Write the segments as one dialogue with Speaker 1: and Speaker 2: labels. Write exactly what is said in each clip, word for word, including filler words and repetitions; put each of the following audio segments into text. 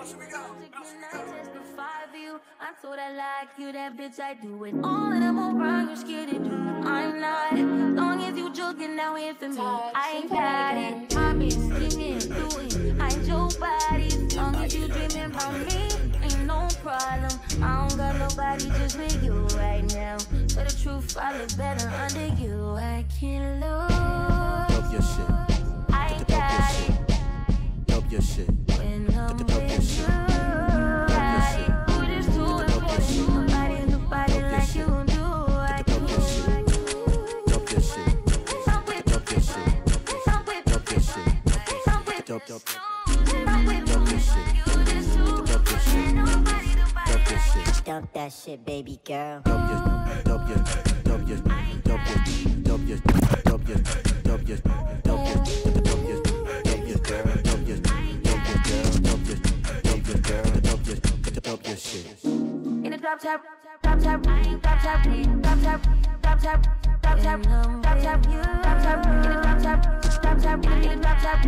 Speaker 1: I told I like you, that bitch, I do it. All of them around, you're scared to do. I'm not. Long as you joking, now here for me. I ain't got it. I've been singing, doing. I ain't your body. Long as you dreaming about me, ain't no problem. I don't got nobody just with you right now. For the truth, I look better under you. I can't lose.
Speaker 2: Dope your shit.
Speaker 1: I ain't got it.
Speaker 2: Dope your shit.
Speaker 1: When I'm with you, got it. We're just too important. Nobody, nobody like you do. I
Speaker 2: Dope your shit. Dope your shit. Dope your shit. Dope your shit. Dope dope. Dope your shit. Dope your shit. Dope your shit.
Speaker 3: Dump that shit, baby girl.
Speaker 2: Dope your, dope your, dope your, dope your, dope your, dope your, dope your, dope your, dope your, dope your girl, dope your, dope your girl, dope your, dope your girl, dope your, dope your shit.
Speaker 1: In the drop top, drop top, drop top, drop top, drop top, drop top, drop top, drop top, in the drop top, drop top, in the drop top.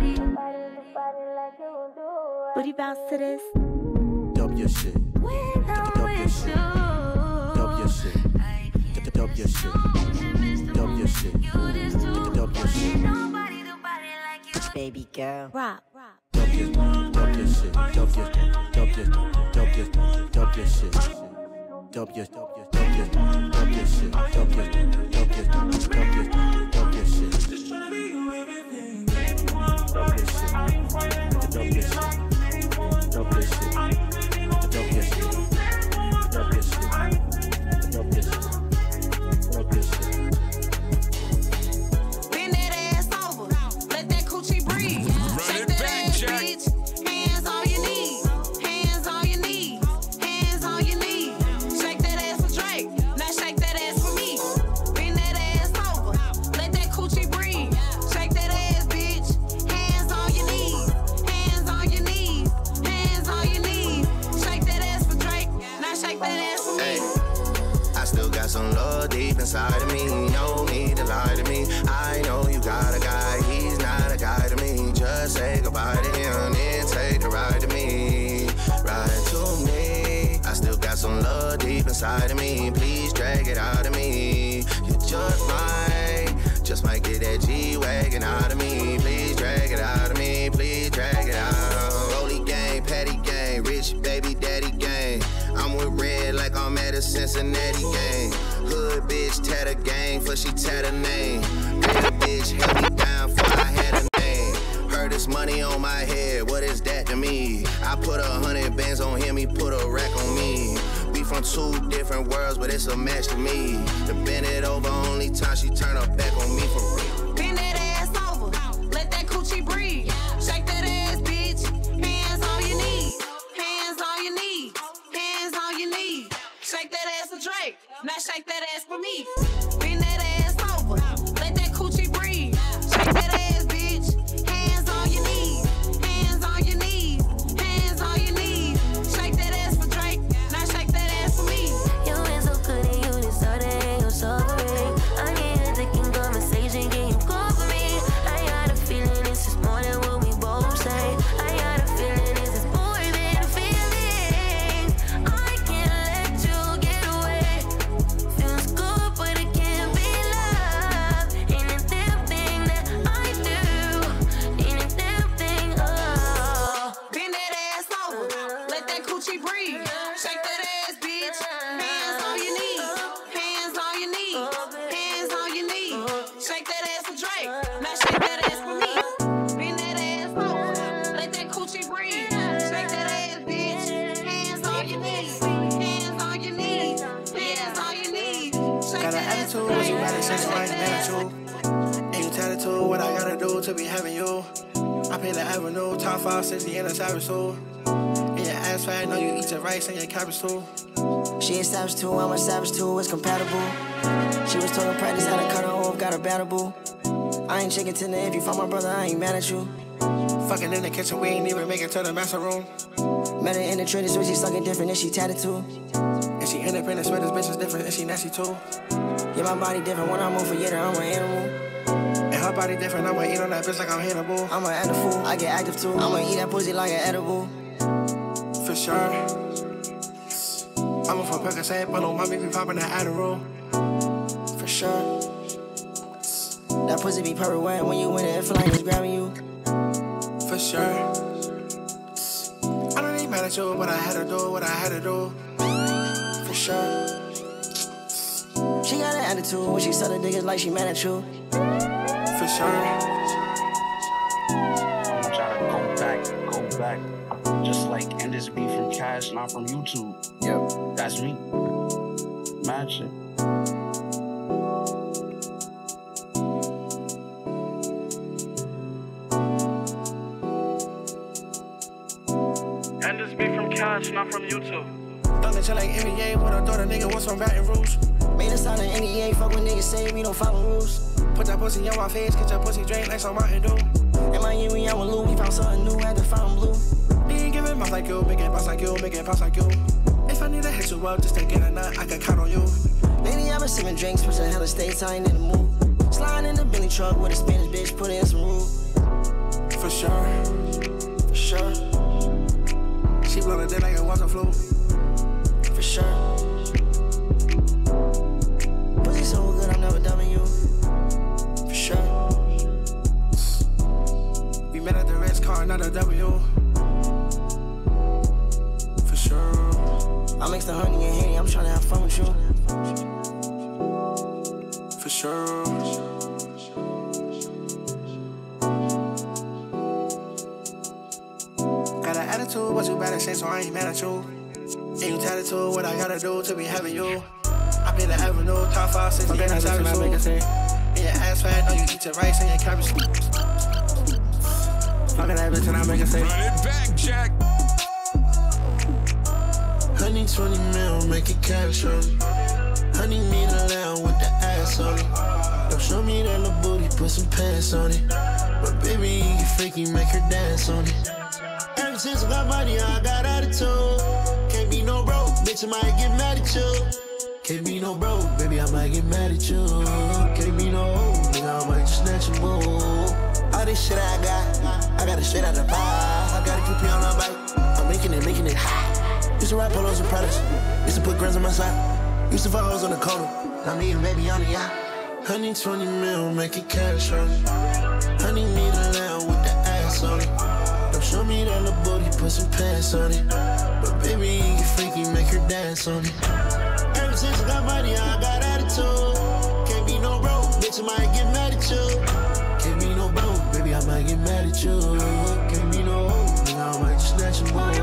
Speaker 1: Booty bounce to this.
Speaker 2: Dope your shit. Dope your shit. Dope your shit. Dope your shit. Dope your shit. Dope your shit.
Speaker 3: Baby girl.
Speaker 1: Rock.
Speaker 2: Dope your, dope your shit. Dope your, dope your, dope your, dope your shit. Dope your, dope your, dope your, dope your shit. Dope your, dope your, dope your, dope your shit. Just tryna be you everything. Dope your shit. Dope your shit. Dope your shit. Dope your shit. Dope your shit. Dope your shit. Dope your shit.
Speaker 4: Bend that ass over, let that coochie breathe. Shake that ass, bitch. Hands on your knees, hands on your knees, hands on your knees. Shake that ass for Drake, now shake that ass for me. Bend that ass over, let that coochie breathe. Shake that ass, bitch. Hands on your knees, hands on your knees, hands on your knees. Shake that ass for Drake, now shake that ass for me.
Speaker 5: Hey, I still got some love deep inside of me. No need to lie to me. I know you got a guy, he's not a guy to me. Just say goodbye to him, then take a ride to me. Ride to me. I still got some love deep inside of me. Please drag it out of me. You just might, just might get that G-Wagon out of me. Please drag it out of me. Please drag it out. Rolly gang, patty gang, rich baby daddy gang. I'm with red like I'm at a Cincinnati game. Hood bitch, tatter gang, for she tatter name. Real bitch held me down for I had a name. Heard this money on my head, what is that to me? I put a hundred bands on him, he put a rack on me. We from two different worlds, but it's a match to me. To bend it over, only time she turn her back on me for real.
Speaker 4: Bend that ass over, let that coochie breathe. Shake that ass, bitch. Hands on your knees, hands on your knees, hands on your knees. Shake that ass for Drake, now shake that ass for me. Bend that ass over, let that coochie breathe. Shake that ass, bitch. Hands on your knees, hands on your knees, hands on your knees. Shake that ass for Drake, now shake that ass for me.
Speaker 1: You ain't so good and you disorder, you're so great. I need a taking conversation, can you call for me? I got a feeling this is more than what we both say. I got a feeling this is more than feelings. I can't let you get away. Feels good, but it can't be love. Ain't a damn thing that I do. Ain't a damn thing, oh.
Speaker 4: Bend that ass over, let that coochie breathe. Shake that ass, bitch. Hands on your knees, hands on your knees, hands on your knees. Shake that ass for Drake, now shake that ass for me. Bend that ass over, let that coochie breathe. Shake that ass, bitch. Hands on your knees, hands on your knees, hands on your knees. Shake
Speaker 6: Got an
Speaker 4: that ass for
Speaker 6: attitude,
Speaker 4: Drake,
Speaker 6: you got a
Speaker 4: now
Speaker 6: sense of
Speaker 4: shake
Speaker 6: right
Speaker 4: that ass for me.
Speaker 6: attitude. Ain't tattooed, what I gotta do to be having you. I pay the avenue, top five, sixty in a savage soul. And your ass fat, know you eat your rice and your cabbage too.
Speaker 3: She a savage too, I'm a savage too, it's compatible. She was told in practice how to cut her off, got a battle boo. I ain't chicken tender, if you find my brother, I ain't mad at you.
Speaker 6: Fucking in the kitchen, we ain't even make it to the master room.
Speaker 3: Met her in the trader's where she sucking different and she tatted too.
Speaker 6: And she independent, swear this bitch is different and she nasty too.
Speaker 3: Yeah, my body different when I move for yeah, I'm an animal.
Speaker 6: And her body different, I'ma eat on that bitch like I'm Hannibal.
Speaker 3: I'm an animal, I get active too. I'ma eat that pussy like an edible.
Speaker 6: For sure. I'm a for Percocet, but on mommy be popping that Adderall.
Speaker 3: For sure. That pussy be purple wet when you in it, it feel like it's grabbing you.
Speaker 6: For sure. I don't ain't mad at you, but I had to do what I had to do.
Speaker 3: For sure. She got an attitude when she sell the niggas like she mad at you.
Speaker 6: For sure.
Speaker 7: I'm gonna try to go back, go back. Just like end this beef from Cash, not from YouTube.
Speaker 3: Yep.
Speaker 7: That's me. Mad shit.
Speaker 8: And this beef from Cash, not from YouTube.
Speaker 6: Thunder chill like N B A when I thought a nigga was from Baton Rouge.
Speaker 3: Made a sign of N B A, fuck when niggas say we don't follow rules.
Speaker 6: Put that pussy on my face, get your pussy drink like some Mountain Dew.
Speaker 3: In my year, we out with Lou, we found something new, had to find blue.
Speaker 6: He ain't giving mouth like you, make it bounce like you, make it bounce like you. If I need to hit you up just to get a nut, I can count on you.
Speaker 3: Lately, I've been sipping drinks, pushing hella states, I ain't in the mood. Sliding in the Bentley truck with a Spanish bitch, put in some room.
Speaker 6: For sure.
Speaker 3: For sure.
Speaker 6: She blow the dick like it was a flu.
Speaker 3: For sure. Pussy so good, I'm never dumping you. For sure.
Speaker 6: We met at the Ritz car, not a W. For sure.
Speaker 3: I mix the honey and Henny, I'm trying to have fun with you.
Speaker 6: For sure. Got an attitude, but you better say so I ain't mad at you. And you tattooed what I gotta do to be having you. I pay the avenue, top five, six, eight, nine, seven, so. And your ass fat, know you eat your rice and your cabbage. Fucking that bitch and I make it say.
Speaker 9: Run it back, Jack.
Speaker 10: Honey, twenty mil, make it cash on it. Honey, need a lamb with the ass on it. Don't show me that little booty, put some pants on it. But baby, you freaky, make her dance on it. Ever since I got money, I got attitude. Can't be no broke, bitch, I might get mad at you. Can't be no broke, baby, I might get mad at you. Can't be no hoe, nigga, I might just snatch your boo. All this shit I got, I got it straight out the bar. I got a Q P on my bike, I'm making it, making it hot. Used to ride polos and Pradas, used to put grams on my side. Used to fuck hoes on the corner, now me and baby on the yacht. Honey, twenty mil, make it cash on it. Honey, need a lamb with the ass on it. Don't show me that little booty, put some pants on it. But baby, you freaky, make her dance on it. Ever since I got money, I got attitude. Can't be no broke, bitch, I might get mad at you. Can't be no broke, baby, I might get mad at you. Can't be no hoe, nigga, I might just snatch your boo.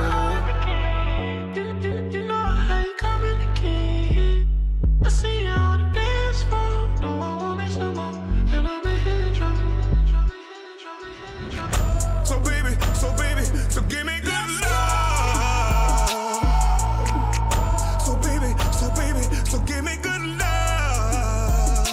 Speaker 9: So give me good love. So baby, so baby, so give me good love.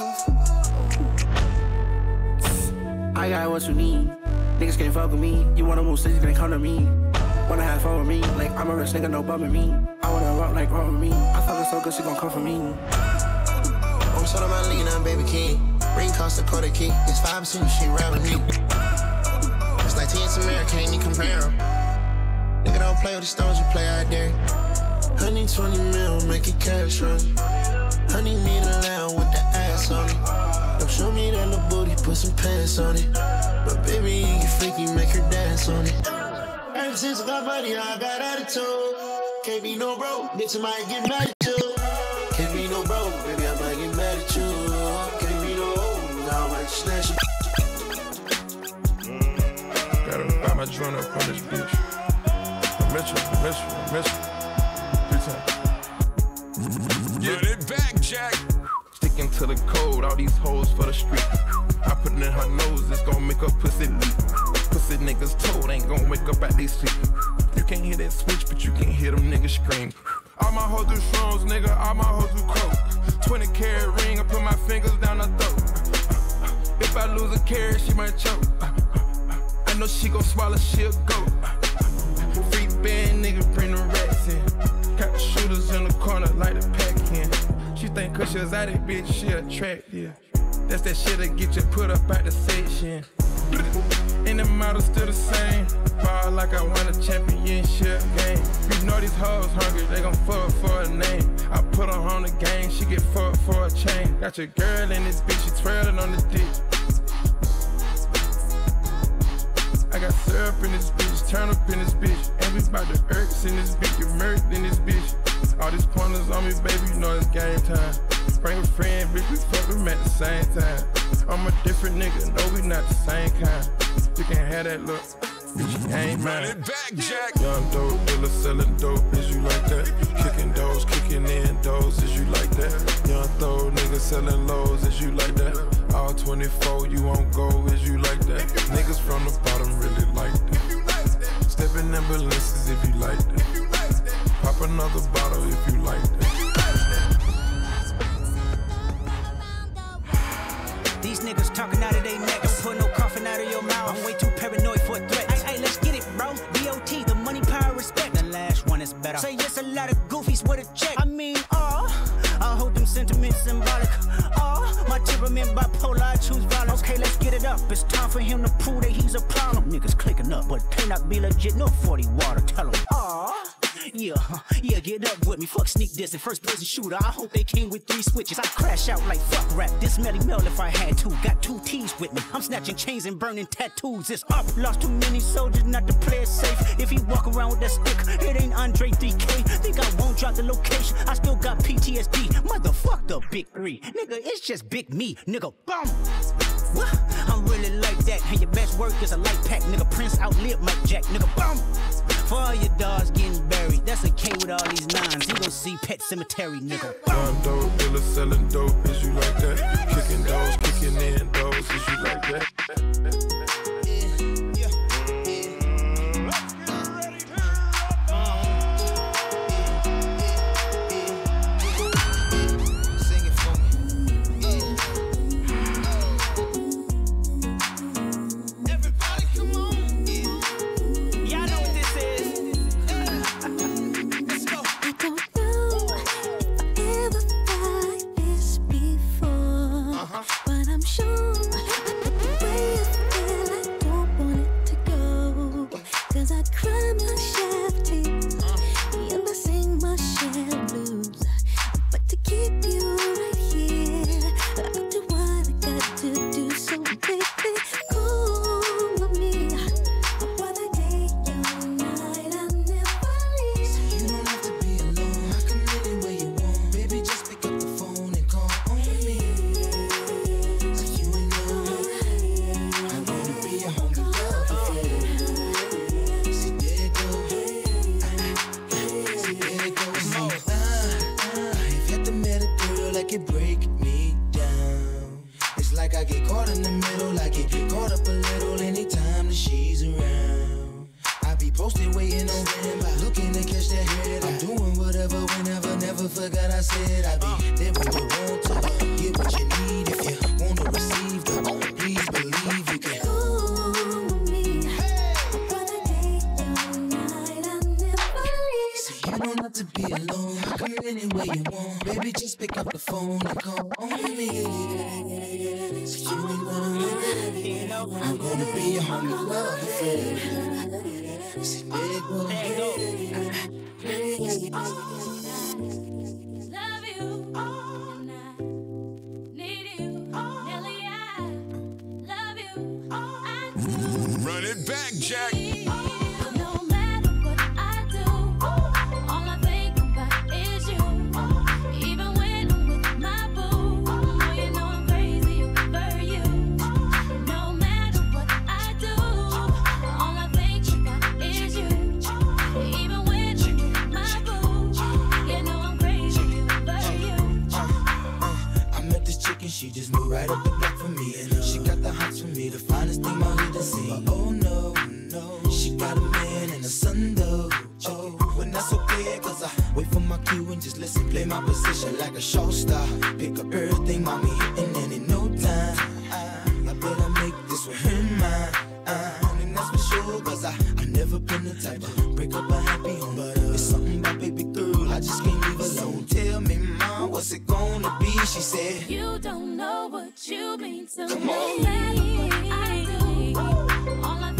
Speaker 6: I got what you need. Niggas can't fuck with me. You wanna move cities, then come to me. Wanna have fun with me, like I'm a rich nigga, no bumming me. I wanna rock like rock with me. I fuck her so good, she gon' come for me.
Speaker 10: I'm sort of my lean, I'm baby king. Ring cost a quarter key. It's five percent she ride with me. It's like T and Samara, can't even compare them. Nigga don't play with the stones, you play out there. Honey, twenty mil, make it cash on it. Honey, need a lamb with the ass on it. Don't show me that little booty, put some pants on it. But baby, you freaky, make her dance on it. Ever since I got money, I got attitude. Can't be no broke, bitch, I might get mad at you. Can't be no broke, baby, I might get mad at you. Can't be no hoe, now I might just snatch you.
Speaker 9: Gotta buy my joint up on this bitch. I miss you, I miss you, I miss you. Three times. Get it back, Jack. Sticking to the code, all these hoes for the street. I put it in her nose, it's gon' make her pussy leak. Pussy niggas told, ain't gon' wake up at they sleep. You can't hear that switch, but you can't hear them niggas scream. All my hoes do shrooms, nigga, all my hoes do coke. twenty carat ring, I put my fingers down her throat. If I lose a carat, she might choke. I know she gon' swallow, she'll go. Free band, nigga, bring the rats in. Got the shooters in the corner like the pack in. She think cause she was out it, bitch, she attractive. That's that shit that get you put up out the section. And and the model still the same. Ball like I won a championship game. You know these hoes hungry, they gon' fuck for a name. I put her on the game, she get fucked for a chain. Got your girl in this bitch, she twirling on the dick. I got syrup in this bitch, turn up in this bitch. And we bout the irks in this bitch, get murked in this bitch. All these pointers on me, baby, you know it's game time. Bring a friend, bitch, we fuck them at the same time. I'm a different nigga, no, we not the same kind. You can have that look, bitch, you ain't mine.
Speaker 11: Run it back, Jack.
Speaker 9: Young dope dealer selling dope, is you like that? Kicking doors, kicking in doors, is you like that? Young throw niggas selling lows, is you like that? All twenty-four, you won't go, is you like that? Niggas from the bottom really like that. Stepping ambulances if you like that. Pop another bottle if you like that.
Speaker 12: These niggas talking out of their neck. Don't put no coughing out of your mouth. I'm way too paranoid for a threat. Hey, hey, let's get it, bro. D O T, the money, power, respect. The last one is better. Say yes, a lot of goofies with a check. I mean, oh, I hold them sentiments symbolic. Oh, my temperament bipolar, I choose violence. Okay, let's get it up. It's time for him to prove that he's a problem. Niggas clicking up, but turn not be legit. No forty water, tell him. Oh. Yeah, yeah, get up with me. Fuck sneak this and first person shooter. I hope they came with three switches. I crash out like fuck rap. This Melly Mel if I had to. Got two T's with me. I'm snatching chains and burning tattoos. It's up. Lost too many soldiers not to play it safe. If he walk around with that stick, it ain't Andre three K. Think I won't drop the location. I still got P T S D. Motherfuck the big three. Nigga, it's just big me. Nigga, boom. I'm really like that. And your best work is a light pack. Nigga, Prince outlived Mike Jack. Nigga, boom. For all your dogs getting buried, that's a K with all these nines. You gon' see Pet Cemetery, nigga.
Speaker 9: Young dope dealer selling dope, is you like that? Kicking doors, kicking in doors, is you like that?
Speaker 11: Run it back, Jack.
Speaker 10: She just moved right up the block for me, and uh, she got the hots for me, the finest thing my hood has seen. But oh no, no, she got a man and a son though. Oh, but that's okay, cause I wait for my cue and just listen, play my position like a show star. Pick up everything, mommy hitting, and in no time, I, I better make this with him mine. Uh, and that's for sure, cause I, I never been the type to break up a happy home. But uh, it's something about baby girl, I just can't leave alone. Tell me, mom, what's it gonna be? She said,
Speaker 1: you don't know what you mean to
Speaker 10: Come
Speaker 1: me.
Speaker 10: on.
Speaker 1: No matter what I do, all I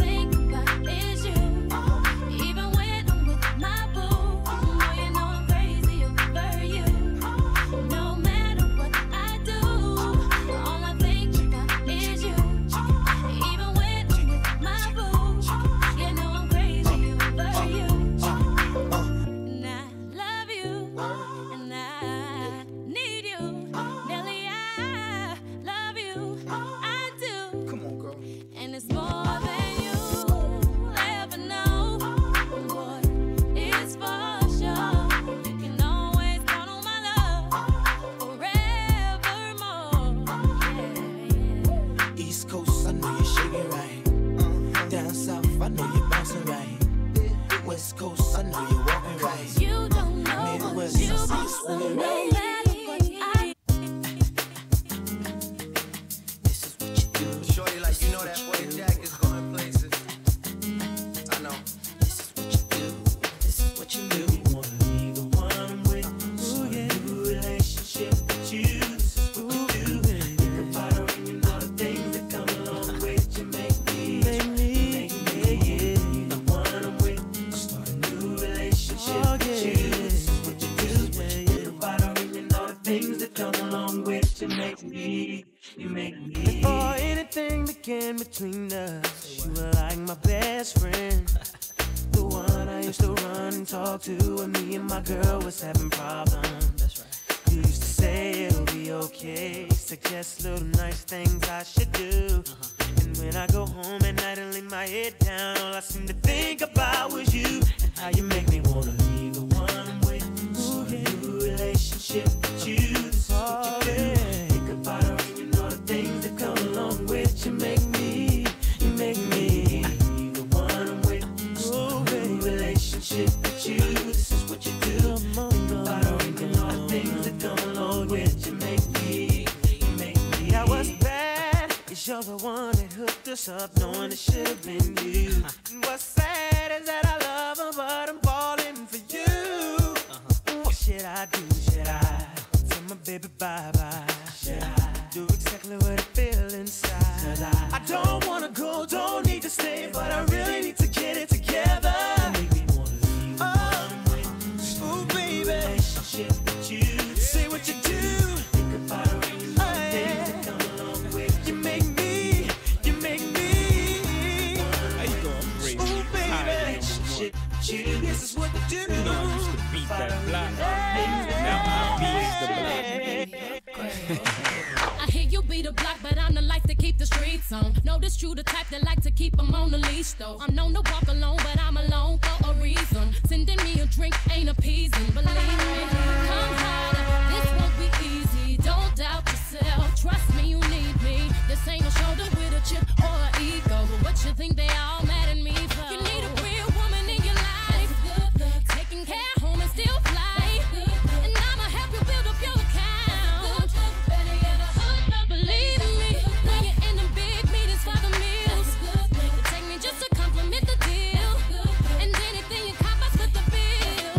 Speaker 13: East Coast, I know you shaking right. Down south, I know you bouncing right. West Coast, I know you walking right.
Speaker 1: You don't know
Speaker 13: Midwest,
Speaker 1: what you
Speaker 13: I see you swinging right.
Speaker 5: Shorty, like you know that boy Jack is going places. I know.
Speaker 13: This is what you do. This is what you do. Wanna be the one I'm with. Ooh, yeah. New relationship with you. This is what you do. Think about her and you know the things that come along with you. Make me, make me, make me the one I'm with. Start a new relationship with you. This is what you do. Think about her and you know the things that come along with you. Make me, you make me.
Speaker 14: Before anything began between us, you were like my best friend. The one I used to run and talk to when me and my girl was having problems. That's right. You used to say it'll be okay, suggest little nice things I should do. Uh-huh. And when I go home at night and lay my head down, all I seem to think about was you and how you make me wanna be the one I'm with. Start a new relationship with you. This is what you do. Think about her and you know the things that come along with you. Make me, you make me be the one I'm with. Start a new relationship with you. This is what you do. Think about her and you know the things that come along with you. Make me, you make me. That was bad, 'cause you're the one that hooked us up, knowing it should have been you. And what's sad is that I love her, but I'm falling for you. What should I do? Should I tell my baby bye-bye? Should I do exactly what I feel inside? 'Cause I, I don't wanna go, don't need to stay, but I really need to get it together. Make me wanna leave. Oh, ooh, baby. Relationship with you. Say what you do. Think about her and you know the things that come along with you. You make me, you make me.
Speaker 15: How you doing? Great.
Speaker 14: Ooh, baby.
Speaker 13: Relationship with you. This is what you do.
Speaker 15: You know I used to beat that block. Now I beat the block.
Speaker 16: I hear you be the block, but I'm the life to keep the streets on. Notice you the type that like to keep them on the leash, though. I'm known to walk alone, but I'm alone for a reason. Sending me a drink ain't appeasing, believe me. Come harder, this won't be easy. Don't doubt yourself, trust me, you need me. This ain't a shoulder with a chip or an ego. But what you think they all mad at me for? You need a real woman in your life, taking care home and still fly. And I'ma help you build up your account. Believe me, when you're in them big meetings for the meals, it take me just to compliment the deal. And anything you cop, I split the bill.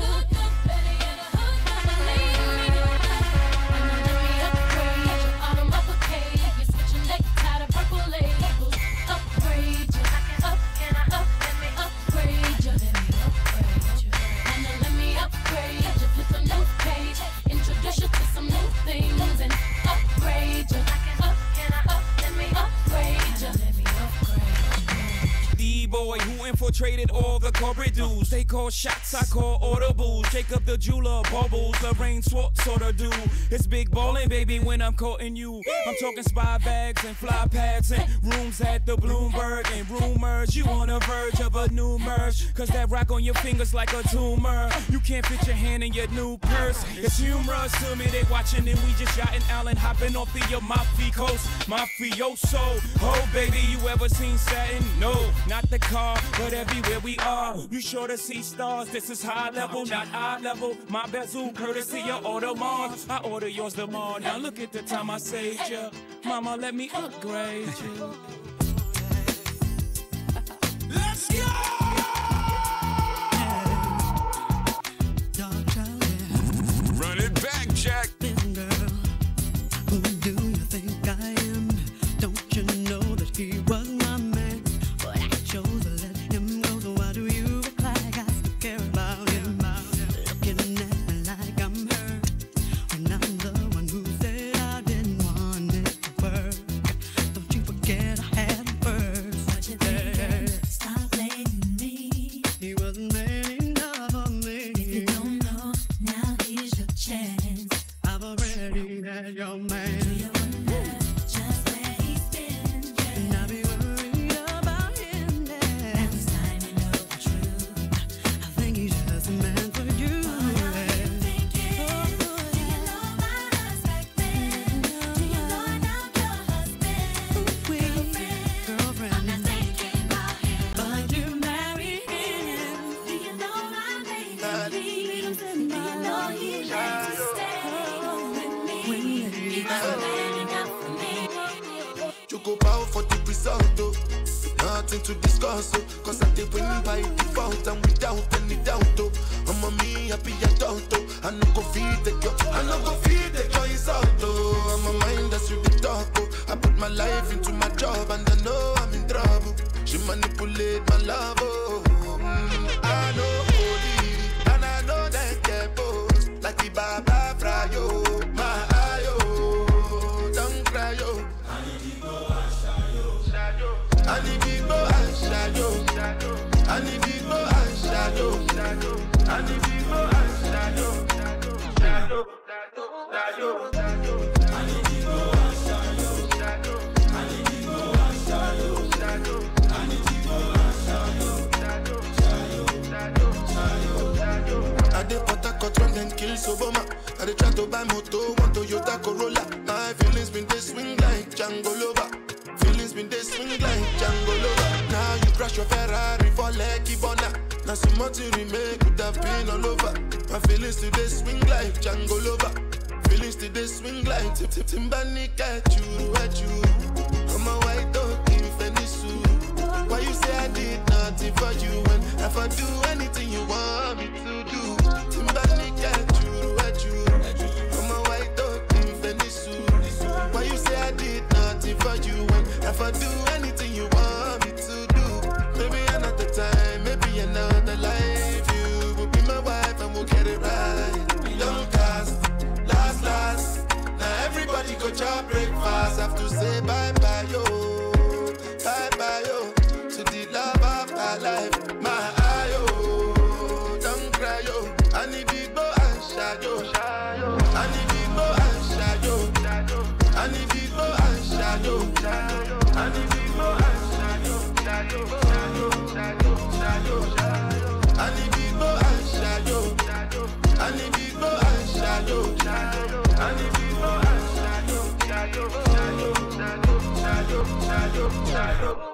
Speaker 16: Believe me, and then let me upgrade you. Autumn uppercate, you're switching necktie to purple labels. Upgrade you, up, can I up, let me upgrade you. Let me upgrade you, and then let me upgrade you. Flip a new page, introduce you to some new things, and upgrade you. Up, can I up, let me upgrade you. Let me upgrade you.
Speaker 15: D-boy who infiltrated all the corporate dudes. They call shots, I call audibles. Jacob the jeweler, bubbles, Lorraine Swartz sort of do. It's big ballin', baby, when I'm courting you. I'm talking spy bags and fly pads and rooms at the Bloomberg and rumors. You on the verge of a new merge, 'cause that rock on your fingers like a tumor. You can't fit your hand in your new purse. It's humorous to me, they watching and we just yachting Allen, hopping off the your Mafia coast. Mafioso, oh baby, you ever seen satin? No, not the car, but everywhere we are. You sure to see stars, this is high level, not eye level. My bezel, courtesy of Audemars. I order yours tomorrow. Now look at the time I saved you. Mama, let me upgrade you.
Speaker 13: Let's go!
Speaker 11: Run it back, Jack.
Speaker 17: Girl, who do you think I am? Don't you know that he was my man? But I chose to let him go. So why do you act like I still care about him? Looking at me like I'm hurt when I'm the one who said I didn't want it to work. Don't you forget I had him first.
Speaker 1: What you think? Stop blaming me.
Speaker 17: He wasn't man enough for me.
Speaker 1: If you don't know, now here's your chance.
Speaker 17: I've already had your man.
Speaker 1: Do you wonder just where he's been? Yeah.
Speaker 17: And I'll be worried about him now.
Speaker 1: Now it's time to know the truth.
Speaker 17: I think he's just a man for you.
Speaker 1: What are you thinking? Do you know about us back then? Do you know I'm now your husband?
Speaker 17: We
Speaker 10: result, oh. Nothing to discuss, oh. Cause I did win by default and without any doubt, oh. I'm a me happy adult, oh. I no go feed the girl, I no go feed the girl insult, oh. I'm a mind that's you the talk, oh. I put my life into my job and I know I'm in trouble. She manipulate my love, oh. Mm, I know holy, and I know that get both. Like the Baba Frayo, my ayo, don't cry, yo. I need to go and shadow. I need to go and shadow. I need to go and shadow. I need to go and shadow. Shadow, shadow, shadow. I need to go and shadow. I need to go and shadow. I need to go and shadow. Shadow, shadow, shadow. I dey put a cut run then kill Soboma. I dey try to buy moto, one Toyota Corolla. My feelings been they swing like Django Lover. Feelings been they swing like Django Lover. Now you crash your Ferrari for Lucky Bona. Now some more to remake could have been all over. My feelings today swing like Django Lover. Feelings today swing like Tip Tip Timbani at you, at you. I'm a white dog in Fenisu. Why you say I did nothing for you when if I do anything you want me to do? Timbani at you, at you. I'm a white dog in Fenisu. Why you say I did nothing for you when if I do anything you want me to do? Maybe another time, maybe another life. You will be my wife and we'll get it right. Don't cast, last, last. Now everybody go job breakfast. Have to say bye bye yo, bye bye yo. To the love of my life, my ayo. Don't cry yo. I need to go and shadow. I need to go and shadow. I need to go and shadow. I need to go and shadow. Shadow, shadow, shadow, shadow. I need to go and shadow. I need to go and shadow. I need to go and shadow. Shadow, shadow, shadow, shadow, shadow, shadow.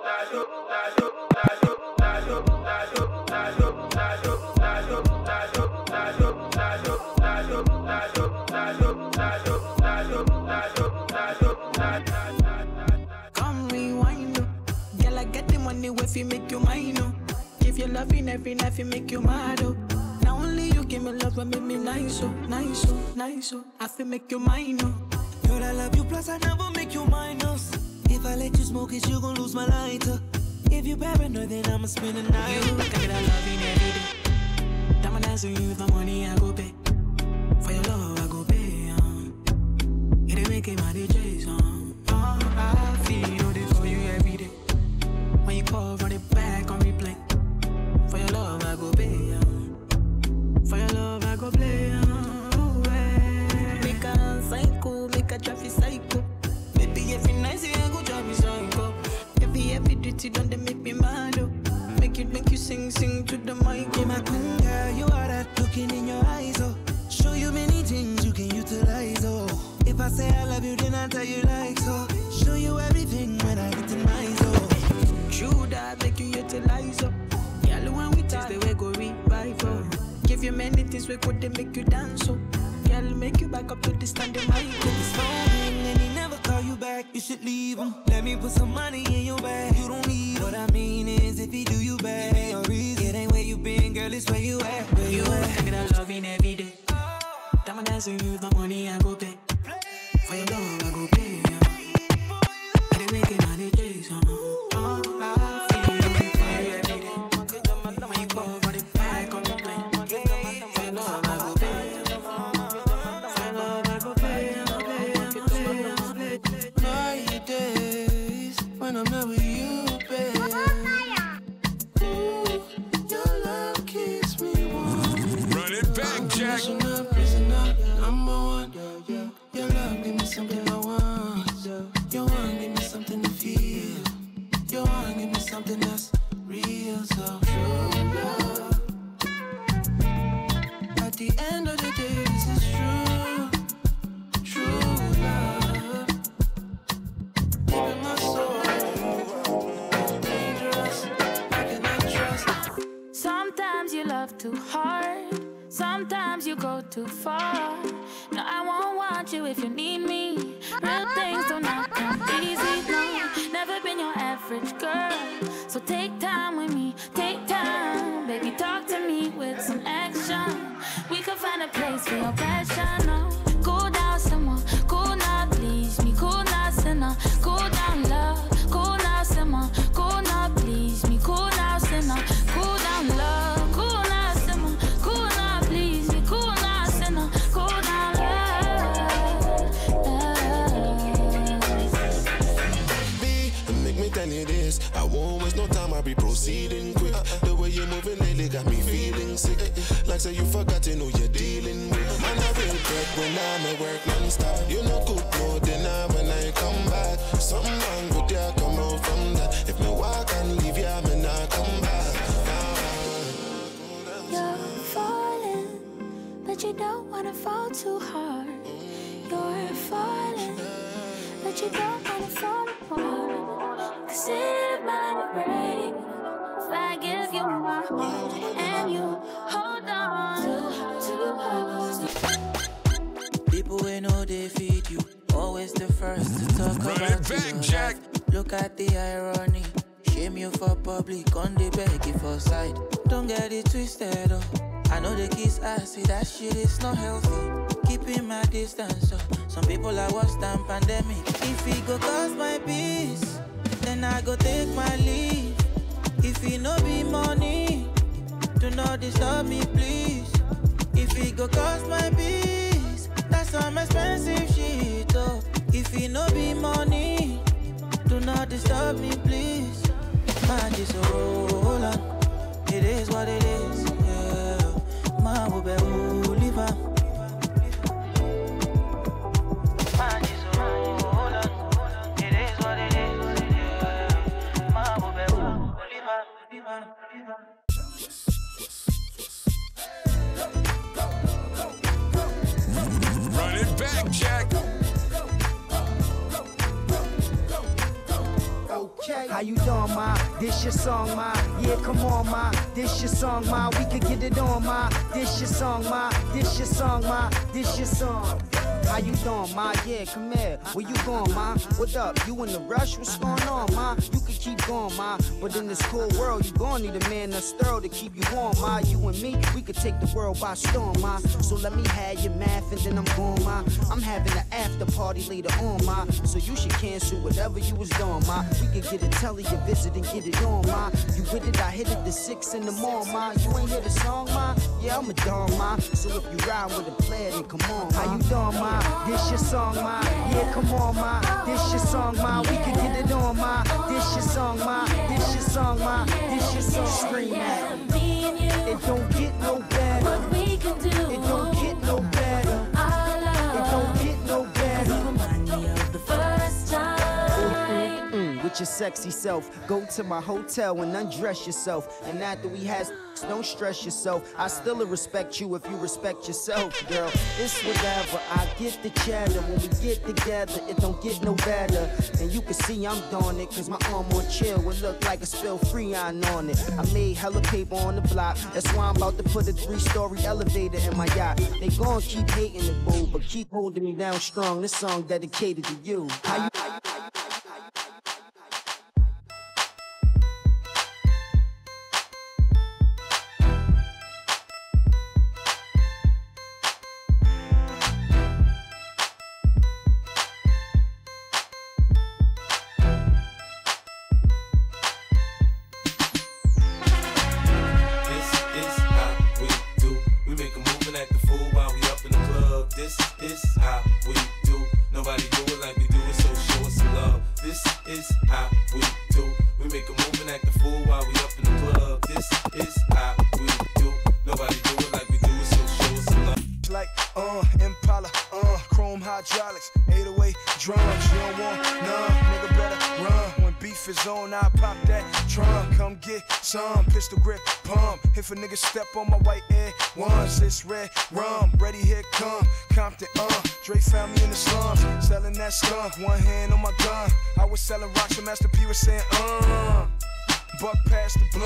Speaker 14: Come rewind, oh. Girl, I get the money if you make you mine, oh. If you're loving every night, you make you mad, oh. Now only you give me love and make me nice, oh, nice, oh, nice, oh. I feel make you mine, oh.
Speaker 13: Girl, I love you, plus I never make you minus. If I let you smoke it, you gon' lose my lighter. If you paranoid, then I'ma spend the night.
Speaker 14: You can get that loving every day. Diamond dancing you with my money, I go pay. For your love, I go pay, um. It ain't making my D Js, um. Oh, I feel all this for you every day. When you call, run it back on replay. For your love, I go pay, um. For your love, I go play, um. Oh, hey. Make a psycho, make a traffic psycho. Baby, every night, you go drive me psycho. Every, every duty done, they make me mad, oh. Make you, make you sing, sing to the mic.
Speaker 13: Yeah, my queen girl, you are that looking in your eyes, oh. Show you many things you can utilize, oh. If I say I love you, then I tell you like so. Show you everything when I get in my zone.
Speaker 14: True that make you utilize, oh. Girl, when we taste the way go revive, oh. Give you many things we could they make you dance, oh. Girl, make you back up to the standing mic.
Speaker 13: If it's phone and he never call you back, you should leave him. Let me put some money in your bag. You don't need him. What I mean is, if he do you bad, it ain't a reason. It ain't where you been, girl, it's where you at. Where
Speaker 14: You
Speaker 13: you
Speaker 14: are
Speaker 13: at?
Speaker 14: taking that loving every day. Diamond dancing you with my money, I go pay. For your love, I go pay. Yeah. I didn't make it on the days, uh. Oh, I feel it for you every day. When you call, run it back on the plane. For your love, I go pay. For your love, I go pay. I go pay, I go pay, I go pay.
Speaker 13: My days when I'm not with you, babe. Ooh, your love keeps me warm.
Speaker 11: Run it back, Jack.
Speaker 13: Prisoner, prisoner, number one. Your love give me something I want. You want give me something to feel. You want give me something that's real, so true love. At the end of the day, this is true, true love. Deep in my soul, dangerous. I cannot trust.
Speaker 1: Sometimes you love too hard. Sometimes you go too far. No, I won't want you if you need me. Real things do not come easy, no. Never been your ass. average girl. So take time with me, take time. Baby, talk to me with some action. We could find a place for your passion. Oh. Cool down, someone, cool now, please me. Cool now, sinner, cool down, love. Cool now, simmer, cool now, please me. Cool now, sinner, cool down, love. Cool now, simmer, cool now, please me. Cool now, sinner, cool down, love.
Speaker 10: B, make me tell you this. I won't waste no time, I'll be proceeding quick. The way you're moving lately got me feeling sick. Like say you forgot to know you're dealing with. Man, I will break when I'm at work non-stop. You know cook no dinner when I come back. Something wrong with you, come out from that. If me walk and leave you, I may not come back.
Speaker 1: You're falling, but you don't wanna fall too hard. You're falling, but you don't wanna fall apart. Cause it might break if I give you my heart and you hold on to, to
Speaker 18: People we know they feed you, always the first to talk about your Jack. Look at the irony. Shame you for public, on the beg you for side. Don't get it twisted, oh. I know the kiss assy, that shit is not healthy. Keeping my distance, oh. Some people are worse than pandemic. If it go cause my peace, then I go take my leave. If it no be money, do not disturb me, please. If it go cost my peace, that's some expensive shit, oh. If it no be money, do not disturb me, please. Man, just roll on. It is what it is, yeah. Man, will be who live on. Man, just roll on. It is what it is, yeah. Man, will be who live on, live on, live on.
Speaker 11: Run it back, Jack.
Speaker 19: Okay. How you doing, ma? This your song, ma. Yeah, come on, ma. This your song, ma. We could get it on, ma. This your song, ma. This your song, ma. This your song. How you doing, ma? Yeah, come here. Where you going, ma? What up? You in the rush? What's going on, ma? You can keep going, ma. But in this cool world, you gon' need a man that's thorough to keep you warm, ma. You and me, we could take the world by storm, ma. So let me have your math and then I'm going, ma. I'm having an after party later on, ma. So you should cancel whatever you was doing, ma. We could get a telly, a visit and get it on, ma. You with it, I hit it the six in the morning, ma. You ain't hear the song, ma? Yeah, I'm a dog, ma. So if you ride with a player, then come on, ma. How you doing, ma? This your song, ma. Yeah, come on, ma. This your song, ma. We can get it on, ma. This your song, ma. This your song, ma. This your song. Scream at me. It don't get no better. What we can do. It don't get no better. It don't get no better. Remind me of the first time. Mm-mm-mm. With your sexy self, go to my hotel and undress yourself. And after we had sex, don't stress yourself. I still respect you if you respect yourself, girl. It's whatever. I get the cheddar. When we get together, it don't get no better. And you can see I'm doing it, cause my arm on chill would look like a spill Freon on it. I made hella paper on the block. That's why I'm about to put a three-story elevator in my yacht. They gon' keep hating the boo, but keep holding me down strong. This song dedicated to you. How you, how you, how you some pistol grip pump. If a nigga step on my white air once, it's red rum. Ready, here come Compton, uh. Dre found me in the slums, selling that skunk. One hand on my gun. I was selling rocks and Master P was saying, uh. Buck past the blunt.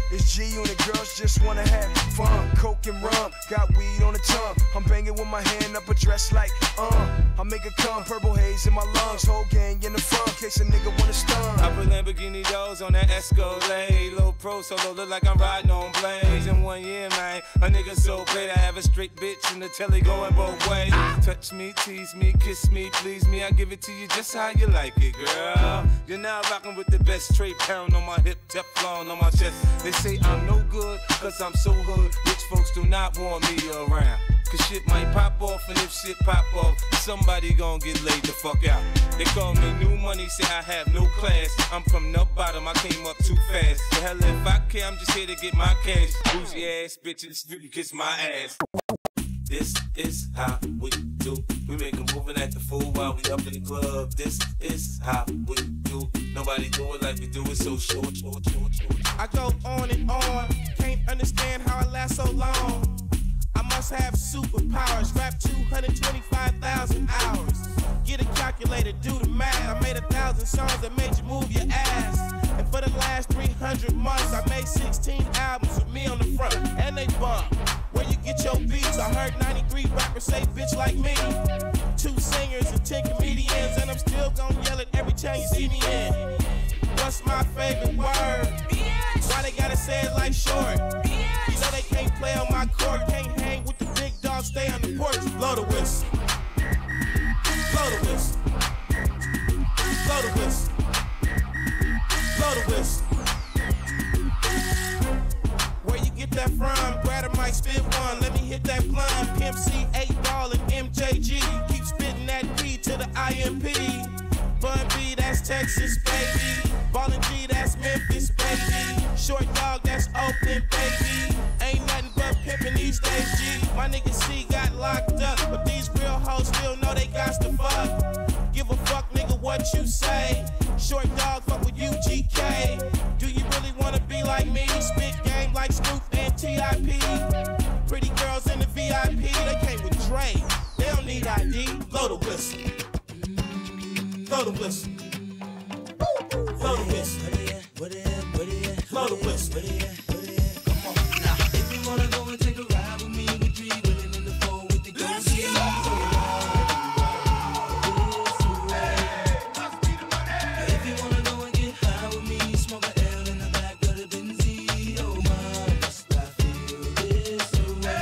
Speaker 20: It's G and the girls just wanna have fun. Coke and rum, got weed on the tongue. I'm banging with my hand up a dress like, uh. I make it come, purple haze in my lungs. Whole gang in the front, case a nigga wanna stun.
Speaker 15: I put Lamborghini doors on that Escalade. Low pro solo, look like I'm riding on blades. In one year, man, a nigga so great. I have a straight bitch in the telly going both ways. Touch me, tease me, kiss me, please me. I give it to you just how you like it, girl. You're now rocking with the best straight pound on my hip, Teflon on my chest. They say I'm no good, cause I'm so hood. Rich folks do not want me around. Cause shit might pop off, and if shit pop off, somebody gon' get laid the fuck out. They call me new money, say I have no class. I'm from the bottom, I came up too fast. The hell if I care, I'm just here to get my cash. Bougie ass bitches, you can kiss my ass. This is how we do. We make a move and act the fool while we up in the club. This is how we do. Nobody do it like we do it, so short, short, short, short.
Speaker 21: I go on and on, can't understand how I last so long. I must have superpowers, rap two hundred twenty-five thousand hours. Get a calculator, do the math. I made a thousand songs that made you move your ass. And for the last three hundred months, I made sixteen albums with me on the front, and they bump. Where you get your beats? I heard ninety-three rappers say bitch like me. Two singers and ten comedians, and I'm still gonna yell it every time you see me in. What's my favorite word? Why they gotta say it like short? You know they can't play on my court, can't hang with the big dogs, stay on the porch. Blow the whistle. Blow the whistle. Blow the whistle. Blow the whistle. Where you get that from? Brad might spit one. Let me hit that blunt. Pimp C, eight ball, and M J G. Keep spitting that P to the I M P. Bun B, that's Texas, baby. Ballin' G, that's Memphis, baby. Short dog, that's Oakland, baby. Ain't nothing but pimpin' these days, G. My nigga C got locked up, but these real hoes still know they got to fuck. Give a fuck, nigga, what you say. Short dog, fuck with U G K. Do you really wanna be like me? Spit game like Snoop and T I P. Pretty girls in the V I P, they came with Dre. They don't need I D. Blow the whistle. Blow the whistle. Blow the whistle. Blow the whistle. Come on. Now, if you wanna go and take a ride with me, we three women in the four with the gold teeth. If you wanna go and get high with me, smoke a L in the back of the Benzie. Oh my, must I feel this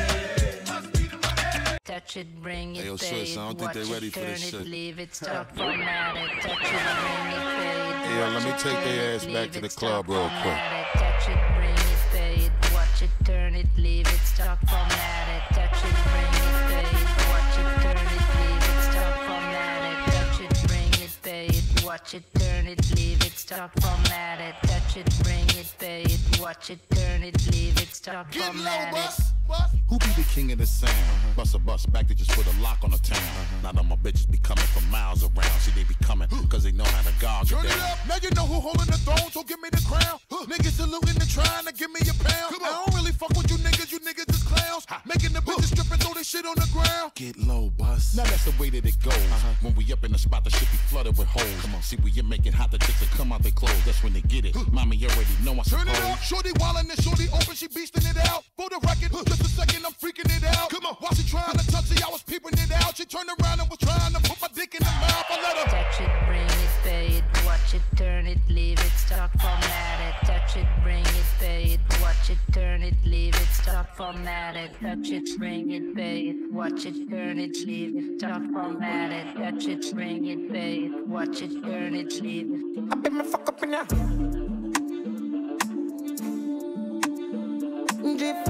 Speaker 21: way?
Speaker 22: Touch it, bring it,
Speaker 23: Hey, yo,
Speaker 22: pay
Speaker 23: sis, I don't
Speaker 22: it,
Speaker 23: think they
Speaker 22: watch
Speaker 23: ready
Speaker 22: it,
Speaker 23: for
Speaker 22: turn
Speaker 23: this
Speaker 22: it,
Speaker 23: shit.
Speaker 22: leave it, stop, format it. Touch it, bring it, pay it,
Speaker 23: Yeah, let
Speaker 22: watch
Speaker 23: me
Speaker 22: it,
Speaker 23: take
Speaker 22: turn
Speaker 23: their
Speaker 22: it,
Speaker 23: ass back
Speaker 22: leave
Speaker 23: to
Speaker 22: it,
Speaker 23: the
Speaker 22: stop,
Speaker 23: club real quick.
Speaker 22: format it. Touch it, bring it, pay it, watch it, turn it, leave it, stop, format it. Touch it, bring it, pay it, watch it, turn it, leave it, stop, format it. Touch it, bring it, pay it, watch it, turn it, leave it, stop, format it. Touch it, bring it, pay it, watch it, turn it, leave it, stop, format it.
Speaker 23: Who be the king of the sound? Uh-huh. Bust a bus back to just put a lock on the town. Uh-huh. Now that my bitches be coming from miles around. See, they be coming cause they know how to gog
Speaker 24: Turn
Speaker 23: it
Speaker 24: it
Speaker 23: down.
Speaker 24: up, now you know who holding the throne, so give me the crown. Huh. Niggas saluting and trying to give me a pound. I don't really fuck with you niggas, you niggas is clowns. Ha. Making the bitches strip and throw this shit on the ground.
Speaker 23: Get low, bus. Now that's the way that it goes. Uh-huh. When we up in the spot, the shit be flooded with holes. Come on, see, we you making hot, the chicks that come out they clothes. That's when they get it. Huh. Mommy already know I
Speaker 24: Turn
Speaker 23: suppose.
Speaker 24: it up, shorty wildin' and shorty open, she beastin' it out. For the record, huh. Just a second, I'm freaking it out. Come on, while she trying to touch it, I was peeping it out. She turned around and was trying to put my dick in her mouth. I let her
Speaker 22: touch it, bring it, pay it, watch it, turn it, leave it, stop, format it. Touch it, bring it, pay it, watch it, turn it, leave it, stop, format it. Touch it, bring it, pay it, watch it, turn it, leave it, stop, format it. Touch it, bring it, pay it, watch it, turn it, leave it. I bet me fuck up in ya. Drift,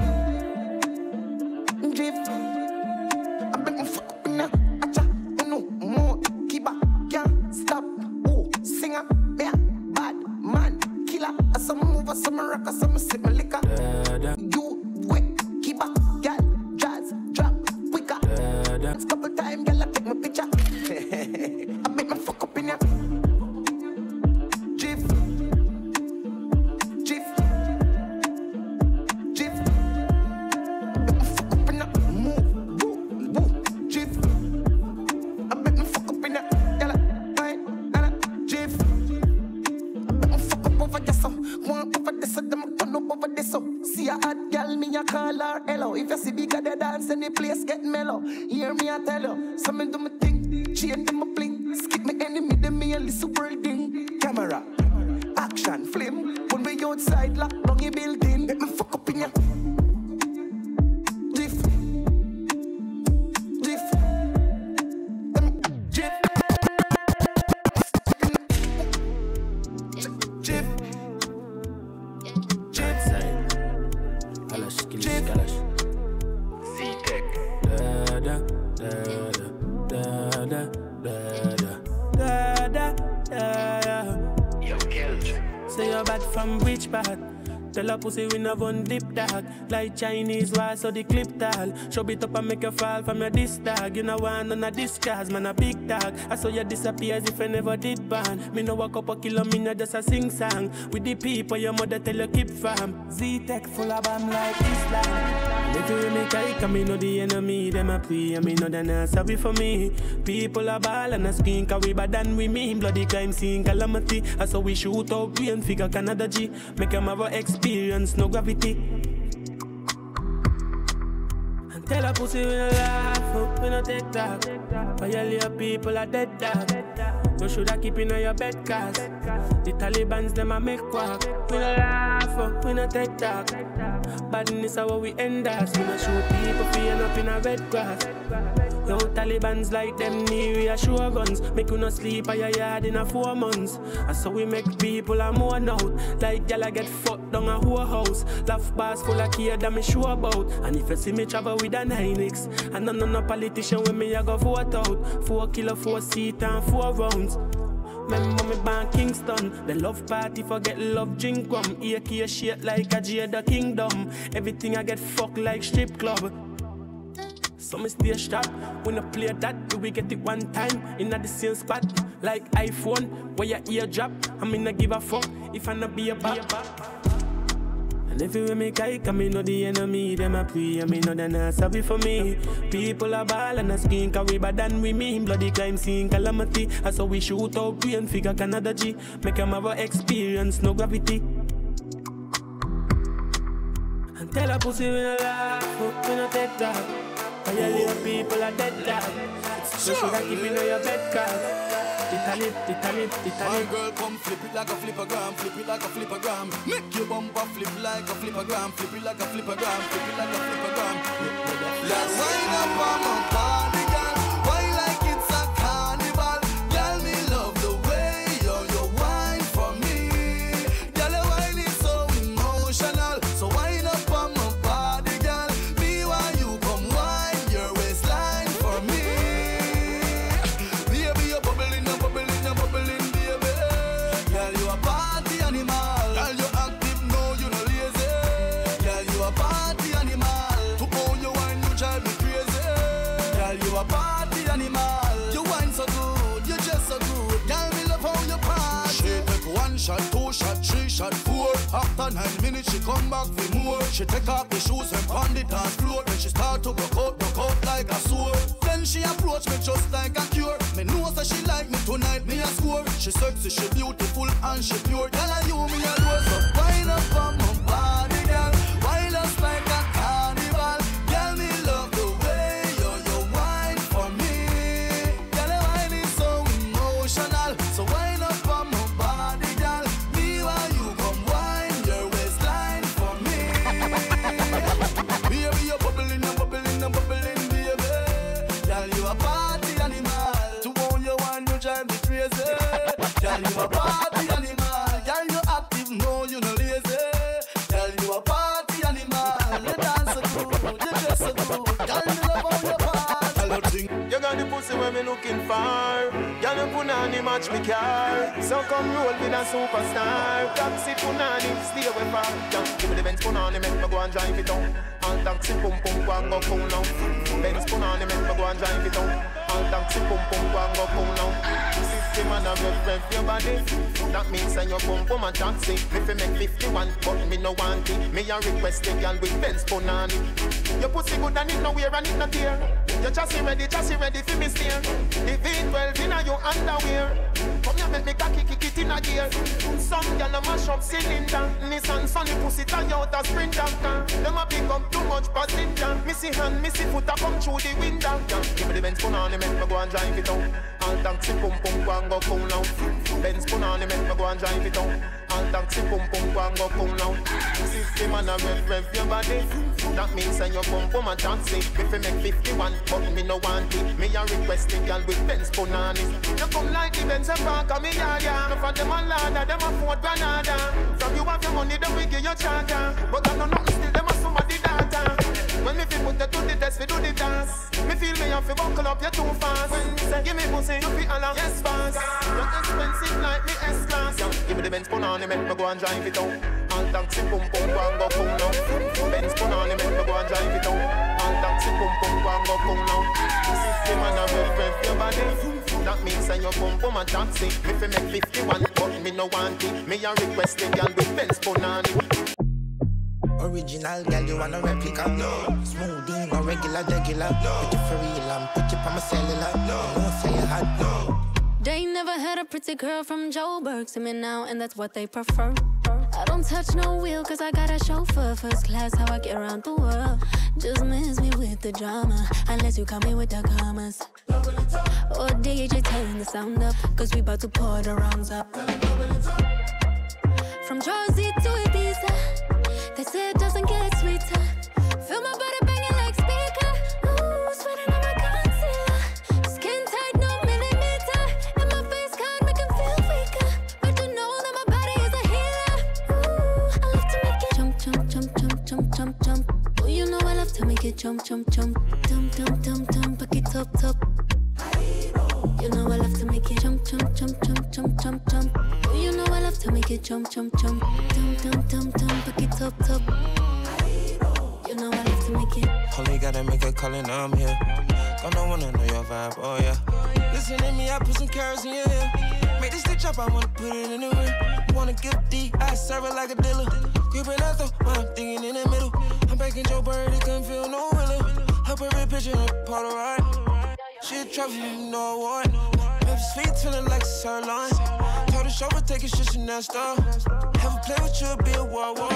Speaker 22: drift. I bet me fuck up in ya. Acha, no more. Keep up, can't stop. Oh, singer, yeah, bad man, killer. I some move, I some rock, I some sip my liquor. You quick, keep up, girl, jazz, drop, quicker. It's couple time, girl, I take my picture. I bet me fuck up in ya. Drift, drift, drift. I bet me fuck up in ya. Move, woo, woo, drift. I bet me fuck up in ya. Girl, wine, nana, drift. I bet me fuck up, over this so. One over this so, them turn up over this so. See a hot girl, me a call her hello. If you see bigger the dance, any place get mellow. Hear me I tell you, so me do me thing, chain them a bling. Skip me enemy, them me a little world thing. Camera, action, flame. When we outside, lock down your building. Let me fuck up in ya. Drift, drift, drift.
Speaker 14: Say you're bad from which part? Tell a pussy we never on dip dog. Like Chinese wise so the clip tall. Show it up and make you fall from your disc dog. You know one on a discard, man a big dog. I saw you disappear as if I never did ban. Me no walk up a kilo, me no just a sing song. With the people your mother tell you keep fam. Z-Tech full of bomb like Islam. If you make a I me know the enemy, them a pray, and me know they not sorry for me. People are ball and a skin, cause we bad than we mean. Bloody crime scene, calamity. I saw we shoot out, we and figure Canada G. Make them have a experience, no gravity. And tell a pussy we no laugh, we no take talk. Violate people are dead dog. You shoulda keep in your bed, cause the Taliban's them a make quack. We no laugh, we no take talk. Badness is how we end us. We no shoot people feeling up in a red grass. Yo, Taliban's like them near we a show guns. Make you no sleep at your yard in a four months. And so we make people a mourn out. Like y'all get fucked down a whole house. Laugh bars full of care that me sure about. And if you see me travel with a nine X, and none of no politician with me I go vote out. Four kilo, four seat and four rounds. Remember me born Kingston. The love party forget love drink rum. A K shit like a Jada Kingdom. Everything I get fucked like strip club. So me stay sharp. When I play that, do we get it one time? In the same spot, like iPhone. Where your ear drop, I mean I give a fuck if I not be a bop. And if you make I come, me know the enemy, them a pray, and me know they not sorry for me. People are ball and a skin, cause we bad than we mean. Bloody crime scene, calamity. I saw we shoot out, we and figure Canada G. Make them have a experience, no gravity. And tell a pussy we no laugh, we no take that. Violate people are dead dog. So should I keep in your bed, cause the talib, the talib, the talib.
Speaker 2: My girl come flip it like a flippergram, flip it like a flippergram. Make your bumper flip like a flippergram, flip it like a flippergram, flip it like a flippergram. Let's wind up on my party, girl. Why like it's a carnival? Girl, me love the way you you wine for me. Girl, your wine is so emotional. So wind up on my party, girl. Me while you come wine your waistline for me. Baby, you're bubbling, you're bubbling, you're bubbling, baby. Girl, you a party animal. Girl, you active, no, you no lazy. Girl, you a party animal. To own your wine, you drive me crazy. Girl, you a party animal. You wine so good, you just so good. Girl, me love how you party. She take one shot, two shot, three shot, four. After nine minutes, she come back for more. She take off the shoes and pound the dance floor. Then she start to broke out, broke out like a sword. Then she approach me just like a cure. Me know that she like me tonight, me a score. She sexy, she beautiful and she pure. Girl, I you me a door, so wind up on my body, girl. Wind us like a carnival. Girl, me love the way you you wine for me. Girl, your wine is so emotional. So wind up on my body, girl. Me while you come wine your waistline for me. Baby, you're bubbling, you're bubbling, you're bubbling, baby. Girl, you a party animal. To own your wine, you drive me crazy. Girl, you a party animal. Girl, you active, no, you no lazy. Girl, you a party animal. You dance so good, you dress so good. Girl, you love how you party.
Speaker 5: You got the pussy where me looking for. Girl, you punani match me car. So come roll with a superstar. Taxi punani, stay away far. Girl, give me the Benz punani, make me go and drive it down. All taxi pum pum go and go cool now. Benz punani, make me go and drive it down. All taxi pum pum go and go cool now. Fifty man of your friend for your body. That means that you pum pum a taxi. Me fi make fifty-one, but me no want it. Me a request the girl with Benz punani. Your pussy good and it no wear and it no tear.
Speaker 3: Your chassis ready, chassis ready for me steer. The V twelve in your underwear. Come here, make me cocky kick it in a gear. Some gyal a mash up cylinder. Nissan Sunny pussy tie out a Sprinter. Them a pick up too much passenger. Missy hand, missy foot a come through the window. Give me the Benz punani, make me go and drive it out. All taxi pum pum go and go cool now. Benz punani, make me go and drive it out. All taxi pum pum go and go cool now. System and a rev rev your body. That means that you pump pum a taxi. If you make fifty-one, but me no want it. Me a request the girl with Benz punani. You come like the Benz and park on me yard, yeah. For them a ladder, them a Ford Granada. From you have your money, them we give you charger. But I know nothing still, them a somebody data. When me feel put you to the test, we do the dance. Me feel me have to buckle up, you too fast. When me say give me pussy, you feel along, yes fast. You're expensive like me S-Class. Yeah, give me the Benz punani, make me go and drive it out. All taxi pum pum go and go cool now. Benz punani, make me go and drive it out. All taxi pum pum go and go cool now. System and a rev rev your body. That means that you pump pum a taxi. Me fi make fifty-one, but me no want it. Me a request the girl with Benz punani.
Speaker 4: Original girl, you want a replica? No. Smoothie, no regular, regular. No. Put you for real and put you on my cellular. No. You know, say you had no.
Speaker 1: They never had a pretty girl from Joburg to me now, and that's what they prefer. I don't touch no wheel, cause I got a chauffeur. First class, how I get around the world. Just miss me with the drama, unless you come in with the commas. Or D J, turn the sound up, cause we about to pour the rounds up. From Jersey to Ibiza, they say it doesn't get sweeter. Feel my body banging like speaker. Ooh, sweating on my concealer. Skin tight, no millimeter. And my face card make him feel weaker. But you know that my body is a healer. Ooh, I love to make it jump, jump, jump, jump, jump, jump, jump. Oh, you know I love to make it jump, jump, jump. Dum, dum, dum, dum, back it up, top. You know I love to make it jump, jump, jump, jump, jump, jump, jump. Oh, you know I love to make it jump, jump, jump. Dum, dum, dum, dum, back it up, top. You know I love to make it.
Speaker 7: Only gotta make a call and I'm here. Gonna wanna know your vibe, oh yeah. Listen to me, I put some carrots in your ear. Make this stitch up, I wanna put it in the rear. Wanna give D, I serve it like a dealer. Creeping out though, while I'm thinking in the middle. I'm back in Joe Bird, it couldn't feel no realer. Help every picture in a Polaroid. She a trophy, you know what? Baby sweet, feeling like a sirloin. Told the chauffeur, take a shit, Chanel store. Have a play with you, be a war war.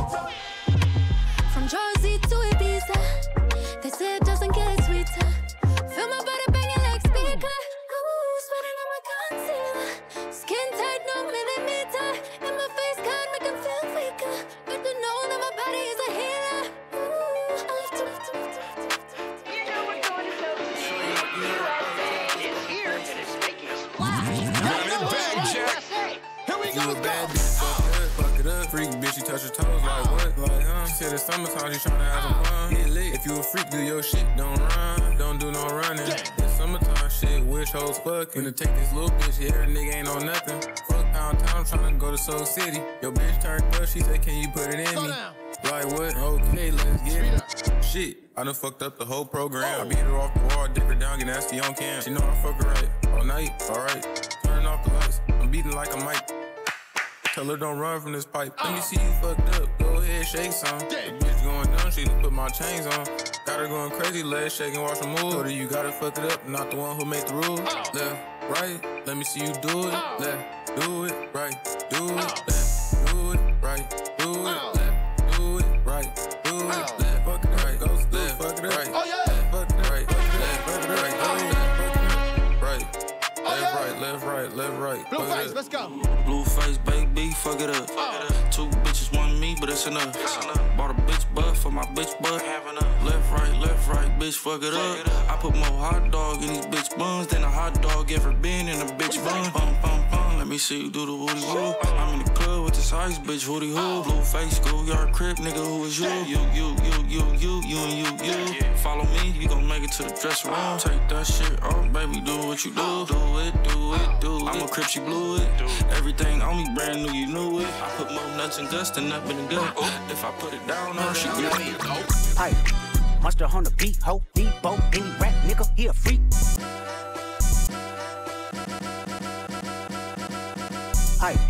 Speaker 1: From Jersey to Ibiza, they say it doesn't get sweeter. Feel my body banging like speaker. Ooh, sweating on my concealer. Skin tight, no millimeter. And my face card make him feel weaker. But you know that my body is a healer. Ooh, I love to, love to, love to, love to. You know we're going to go to the U S A. It's here and it's making us fly.
Speaker 9: Run it back, Jack.
Speaker 1: Here we
Speaker 9: You
Speaker 1: go.
Speaker 9: a bad bitch, fuck it up, fuck it up. Freak bitch, you touch your toes like what? Like, huh? She said it's summertime, she tryna have some fun. Get lit. If you a freak, do your shit, don't run. Don't do no running. It's summertime shit, wish hoes fucking. Finna take this little bitch, yeah, her nigga ain't on nothing. Fuck Pound Town, tryna go to Soul City. Your bitch turned up, she said, can you put it in me? Like what? Okay, let's get it. Shit, I done fucked up the whole program. I beat her off the wall, dick her down, get nasty on cam. She know I fuck her right all night, alright. Turn off the lights, I'm beating like a mic. Tell her don't run from this pipe. Let me see you fucked up. Go ahead, shake some. The bitch going down, she just put my chains on. Got her going crazy, legs shaking, watch her move. Told her you gotta fuck it up, not the one who made the rules. Left, right, let me see you do it. Left, do it, right, do it. Left, do it, right, do it. Left, do it, right, do it. Left, fuck it right, go left, fuck it right. Oh yeah, left, fuck it right, left, fuck it right. Oh yeah, fuck it right. Left, right, left, right, left, right.
Speaker 24: Blue face, let's go.
Speaker 8: Blue face, baby, fuck it up. Two bitches want me, but that's enough. Bought a bitch butt for my bitch butt. Left, right, left, right, bitch, fuck it up. I put more hot dog in these bitch buns than a hot dog ever been in a bitch bun. Bum, bum, bum, let me see you do the woody woo. I'm in the club with this ice bitch, woody who. Blue face, schoolyard crib, nigga, who is you? You, you, you, you, you, you, and you, you. Follow me, you gon' make it to the dressing room. Take that shit off, baby, do what you do. Do it, do it, do it. I'm a crip, she blew it. Everything on me brand new, you knew it. I put more nuts and guts than up in the gut. If I put it down on her, she get it.
Speaker 12: Hey, monster on the beat, ho, Debo, any rap nigga, he a freak. Hey,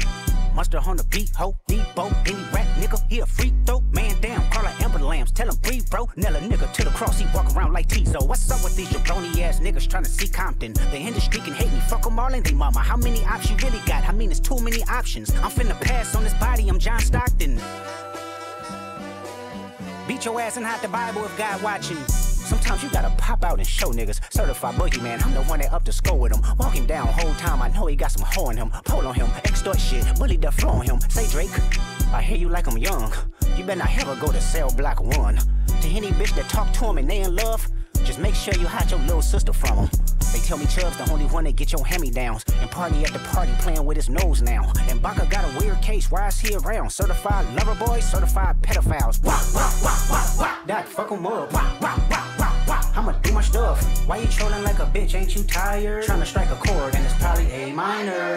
Speaker 12: Mustard on the beat, ho, Debo, any rap nigga, he a free throw. Man down, call her Amber Lambs, tell him breathe, bro. Nail a nigga to the cross, he walk around like Tizo. What's up with these jabroni ass niggas trying to see Compton? The industry can hate me, fuck them all and they mama. How many options you really got? I mean, it's too many options. I'm finna pass on this body, I'm John Stockton. Beat your ass and hide the Bible if God watching. Sometimes you gotta pop out and show niggas. Certified boogeyman, I'm the one that up the score with him. Walking down whole time, I know he got some hoe in him. Pull on him, extort shit, bully the flow on him. Say Drake, I hear you like I'm young. You better not ever go to cell block one. To any bitch that talk to him and they in love, just make sure you hide your little sister from him. They tell me Chubb's the only one that get your hand-me-downs. And party at the party playing with his nose now. And Baka got a weird case, why is he around? Certified lover boys, certified pedophiles. Wah, wah, wah, wah, wah. That fuck em up. Wah, wah, wah, wah, wah. I'ma do my stuff. Why you trolling like a bitch, ain't you tired? Trying to strike a chord and it's probably A minor.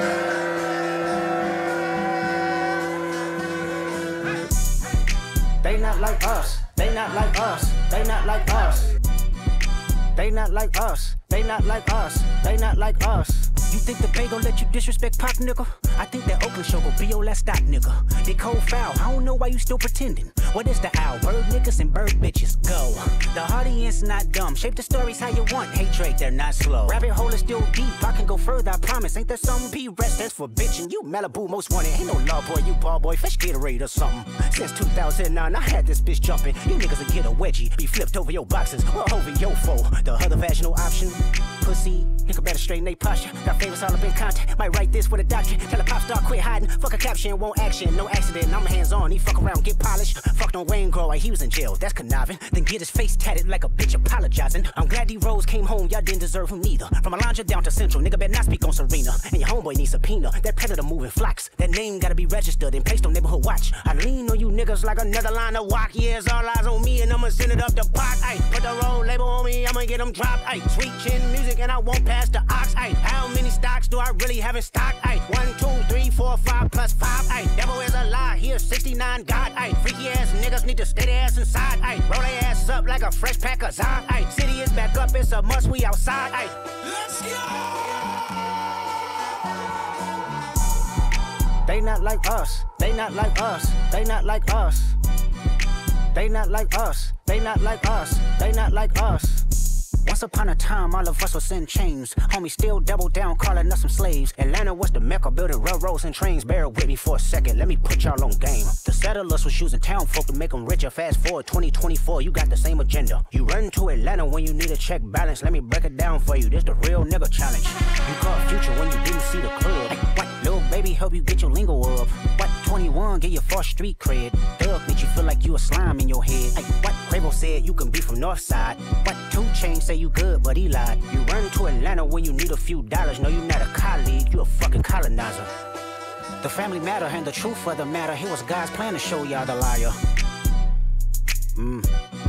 Speaker 12: They not like us, they not like us, they not like us. They not like us, they not like us, they not like us. You think the Bay gon' let you disrespect Pop, nigga? I think that Oakland show gon' be your last stop, nigga. They cold foul, I don't know why you still pretending. What is the owl? Bird niggas and bird bitches, go. The audience not dumb, shape the stories how you want. Hey Drake, they're not slow. Rabbit hole is still deep, I can go further, I promise. Ain't there something P-Rest that's for bitchin'? You Malibu most wanted, ain't no love boy, you ball boy, fresh Gatorade or something. Since two thousand nine, I had this bitch jumping. You niggas will get a wedgie, be flipped over your boxes or over your foe. The other vaginal option, pussy, nigga better straighten they posture. Got favors all up in contact, might write this with a doctor. Tell a pop star quit hiding, fuck a caption, won't action, no accident. I'm hands on, he fuck around, get polished. Fucked on Wayne Grow, like he was in jail, that's conniving. Then get his face tatted like a bitch apologizing. I'm glad D-Rose came home, y'all didn't deserve him neither. From Alondra down to Central, nigga better not speak on Serena. And your homeboy needs subpoena, that predator moving flocks. That name gotta be registered and placed on neighborhood watch. I lean on you niggas like another line of walk. Yeah, it's all eyes on me and I'ma send it up the pot. Ay, put the road label on me, I'ma get them dropped. Ay, sweet chin music and I won't pass the ox. Ay, how many stocks do I really have in stock? Ay, one, two, three, four, five plus five. Ay, devil is a lie, here sixty-nine God. Ay, freaky ass niggas need to stay their ass inside. Ay, roll their ass up like a fresh pack of Zod. Ay, city is back up, it's a must, we outside. Ay, let's go! They not like us, they not like us, they not like us. They not like us, they not like us, they not like us. Once upon a time, all of us was in chains. Homie still double down, calling us some slaves. Atlanta was the mecca, building railroads and trains. Bear with me for a second, let me put y'all on game. The settlers was using town folk to make them richer. Fast forward twenty twenty-four, you got the same agenda. You run to Atlanta when you need a check balance. Let me break it down for you, this the real nigga challenge. You caught Future when you didn't see the club. Hey, what, little baby, help you get your lingo up. What, twenty-one, get your first street cred. Thug, make you feel like you a slime in your head. Hey, what, Quavo said you can be from Northside. What, two Chainz say you good, but he lied. You run to Atlanta when you need a few dollars. No, you not a colleague, you a fucking colonizer. The family matter and the truth of the matter. Here was God's plan to show y'all the liar. Mm.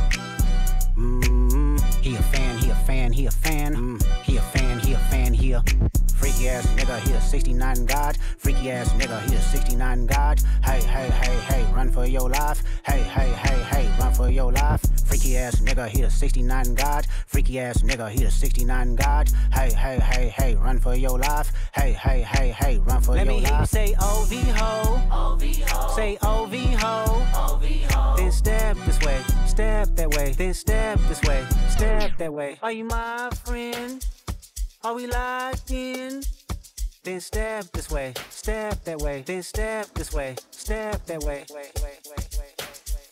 Speaker 12: Mm. He a fan, he a fan, he a fan. Mm. He a fan, he a fan, he a freaky ass nigga, he a sixty-nine God. Freaky ass nigga, he a sixty-nine God. Hey, hey, hey, hey, run for your life. Hey, hey, hey, hey, run for your life. Freaky ass nigga, he a sixty-nine God. Freaky ass nigga, he a sixty-nine God. Hey, hey, hey, hey, run for your life. Hey, hey, hey, hey, run for Let your me life. Hear you say O V ho. O V ho. Say O V ho. O V ho. Then step this way, step that way. Then step this way, step that way. Are you my friend? Are we locked in? Then step this way, step that way. Then step this way, step that way. Wait, wait, wait, wait, wait, wait.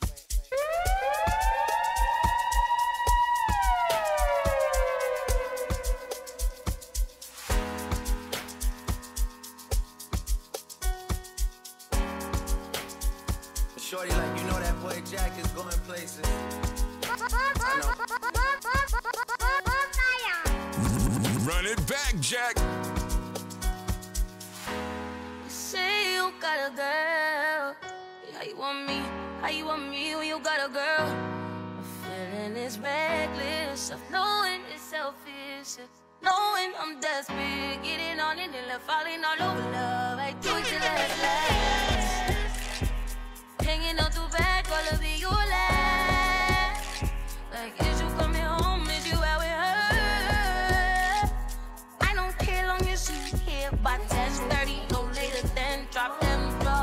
Speaker 5: Shorty, like, you know that boy Jack is going places. I know.
Speaker 11: Run it back, Jack.
Speaker 1: You say you got a girl. How you want me? How you want me when you got a girl? My feeling is reckless of knowing it's selfish. Knowing I'm desperate, getting on it and left falling all over love. I do it till it's last. Hanging on too bad, gonna be your last. Like, is you coming home? Is you out with her? I don't care long as you here by ten thirty, no later than drop them drugs.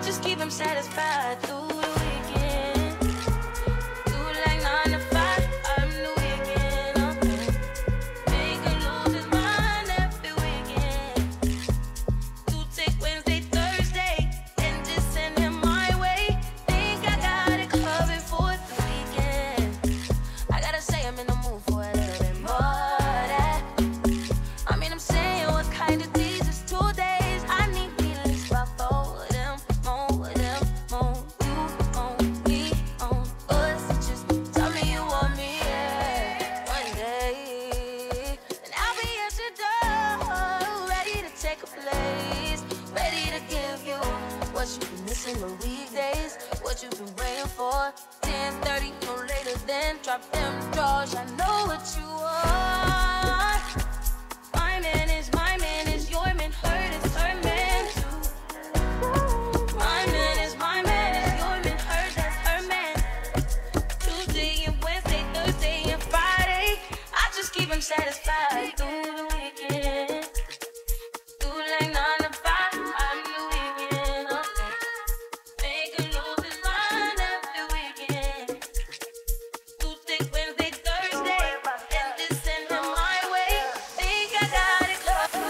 Speaker 1: just keep him satisfied through the weekend. Do like nine to five, I'm the weekend. Okay. Make him lose his mind every weekend. Do take Wednesday, Thursday, and just send him my way. Think I got it covered for the weekend. I gotta say I'm in the mood for a little bit more of that. I mean, I'm saying what kind of these is two days. I need me at least by four of them, more of them, more you on me on us. Just tell me you want me, yeah, one day, and I'll be at your door, ready to take a place, ready to give you what you've been missing the weekdays, what you've been waiting for. ten thirty, no later than drop them drawers. I know what you want. My man is my man is your man, hurt is her man too. My man is my man is your man, hurt that's her man. Tuesday and Wednesday, Thursday and Friday, I just keep him satisfied through the weekend. Do like nine to five, I'm the weekend. Okay. Make him lose his mind every weekend. Tuesday, Wednesday, Thursday, and just send him my way. Think I got it covered.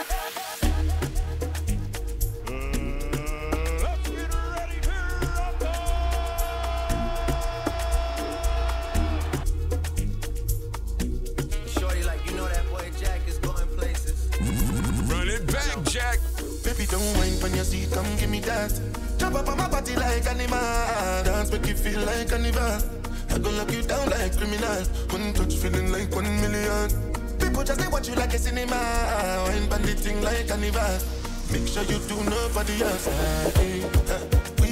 Speaker 2: Shorty, like, you know that boy Jack is going places.
Speaker 11: Run it back, Jack.
Speaker 10: Baby, don't whine on your seat, come give me that. Jump up on my body like animal. Dance make you feel like carnival. I gon' lock you down like criminal. One touch feeling like one million. People just they watch you like a cinema. Wine on the thing like carnival. Make sure you do nobody else. Hey, uh, we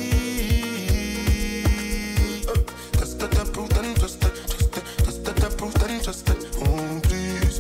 Speaker 10: uh, just that approved and trusted. Just that, just that approved and trusted. Oh, please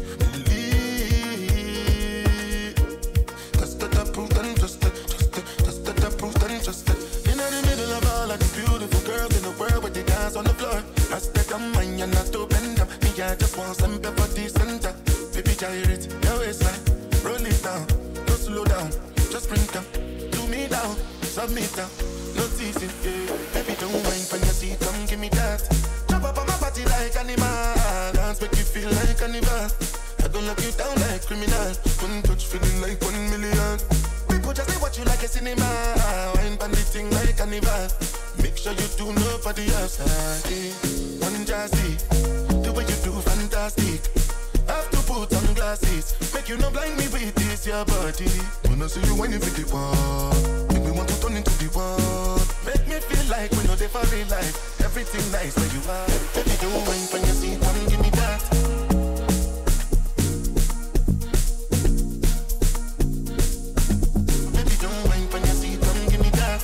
Speaker 10: believe. Just that approved and trusted. Just that, just that approved and trusted. In the middle of all of these beautiful girls in the world where they dance on the floor. I step on mine and not to bend up. Me, I just want some pepper decent. Baby, gyrate your waistline, roll it down, no slow down, just bring down, do me down, submit down, no teasing, yeah. Baby, don't whine from your seat, come give me that. Jump up on my body like animal, dance make you feel like carnival. I gon' lock you down like criminal, one touch feeling like one million. People just they watch you like a cinema, wine on the thing like carnival. Make sure you do nobody else. Hey, one jazzy, the way you do fantastic. Have to put on glasses, make you not blind me with this your body. Wanna see you whining for the wall, make me want to turn into the wall. Make me feel like we know they for real life. Everything nice where you are. Baby, don't whine when you see one, give me that. Baby, don't whine when you see one, give me that.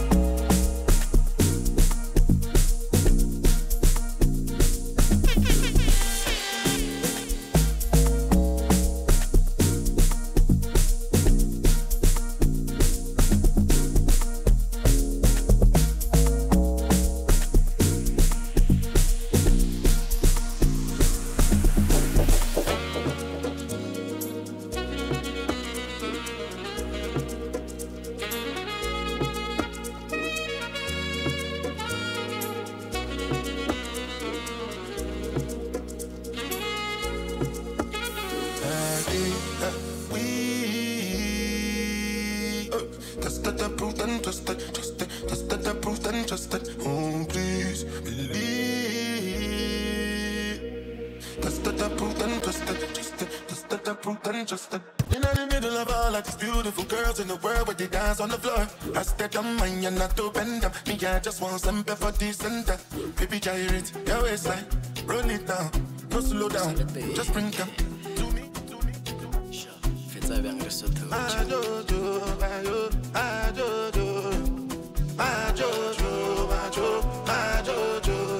Speaker 10: In the world where they dance on the floor, I step on mine and not to bend up. Me, I just want some pepper decent. Baby, gyrate your waistline, roll it down, no slow down, just bring them to me, to me, to me.
Speaker 6: Fais-toi bien que ce tour.
Speaker 10: Ah Jojo, ah yo, ah Jojo, ah Jojo, ah Jo, ah Jojo.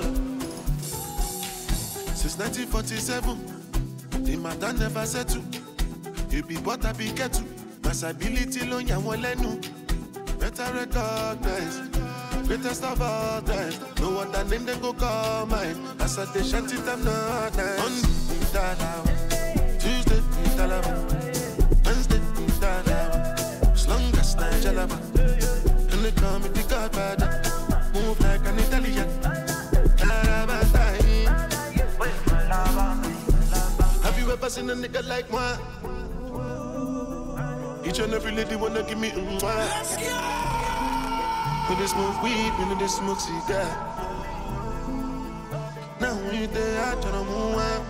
Speaker 10: Since nineteen forty-seven, the matter never settle. You be what I be get to. Ability lo yan won lenu. Better recognize, greatest of all time. No other name they go call mine. As I they chant it, I'm not nice. Monday, Dalawa. Tuesday, Dalawa. Wednesday, Dalawa. As long as Nigelaba. And they call me the God.
Speaker 13: bad, bad. Move like an Italian. Have you ever seen a nigga like moi? Each and every lady wanna give me a mwah. When they smoke weed, when they smoke cigar. Now we there, I try to move out.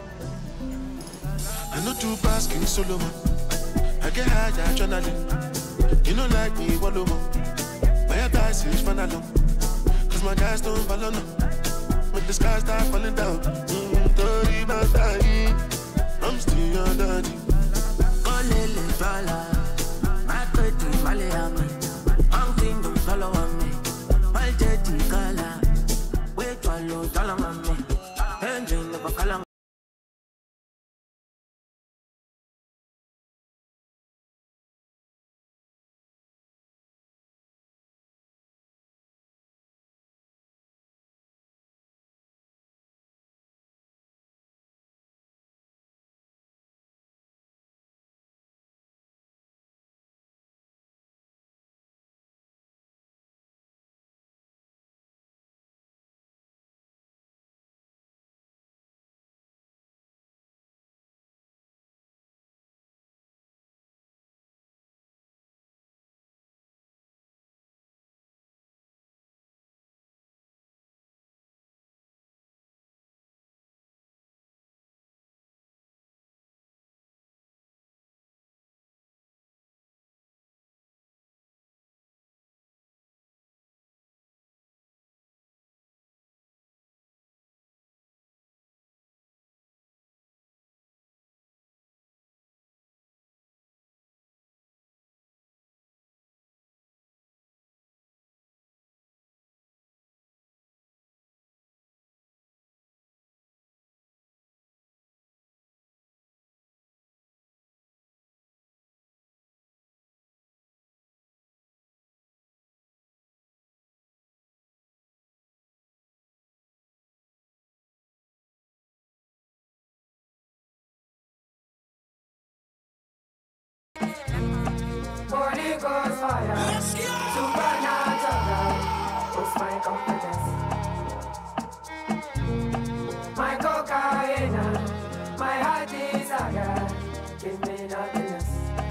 Speaker 13: I know two basking solo man. I get high, adrenaline. You know like me, wallow man. My advice is fan alone. Cause my guys don't follow no. Make the sky start falling down. Mm, dirty, not dying. I'm still your daddy.
Speaker 16: Oh, lily, dollar. My pretty Miami. I'm thing don't follow on me. My dirty color. Wait, I lose all on me. Engine never color.
Speaker 17: Holy Ghost fire. Let's go. Supernatural. What's my confidence? My cocaine. My heart desire. Give me happiness.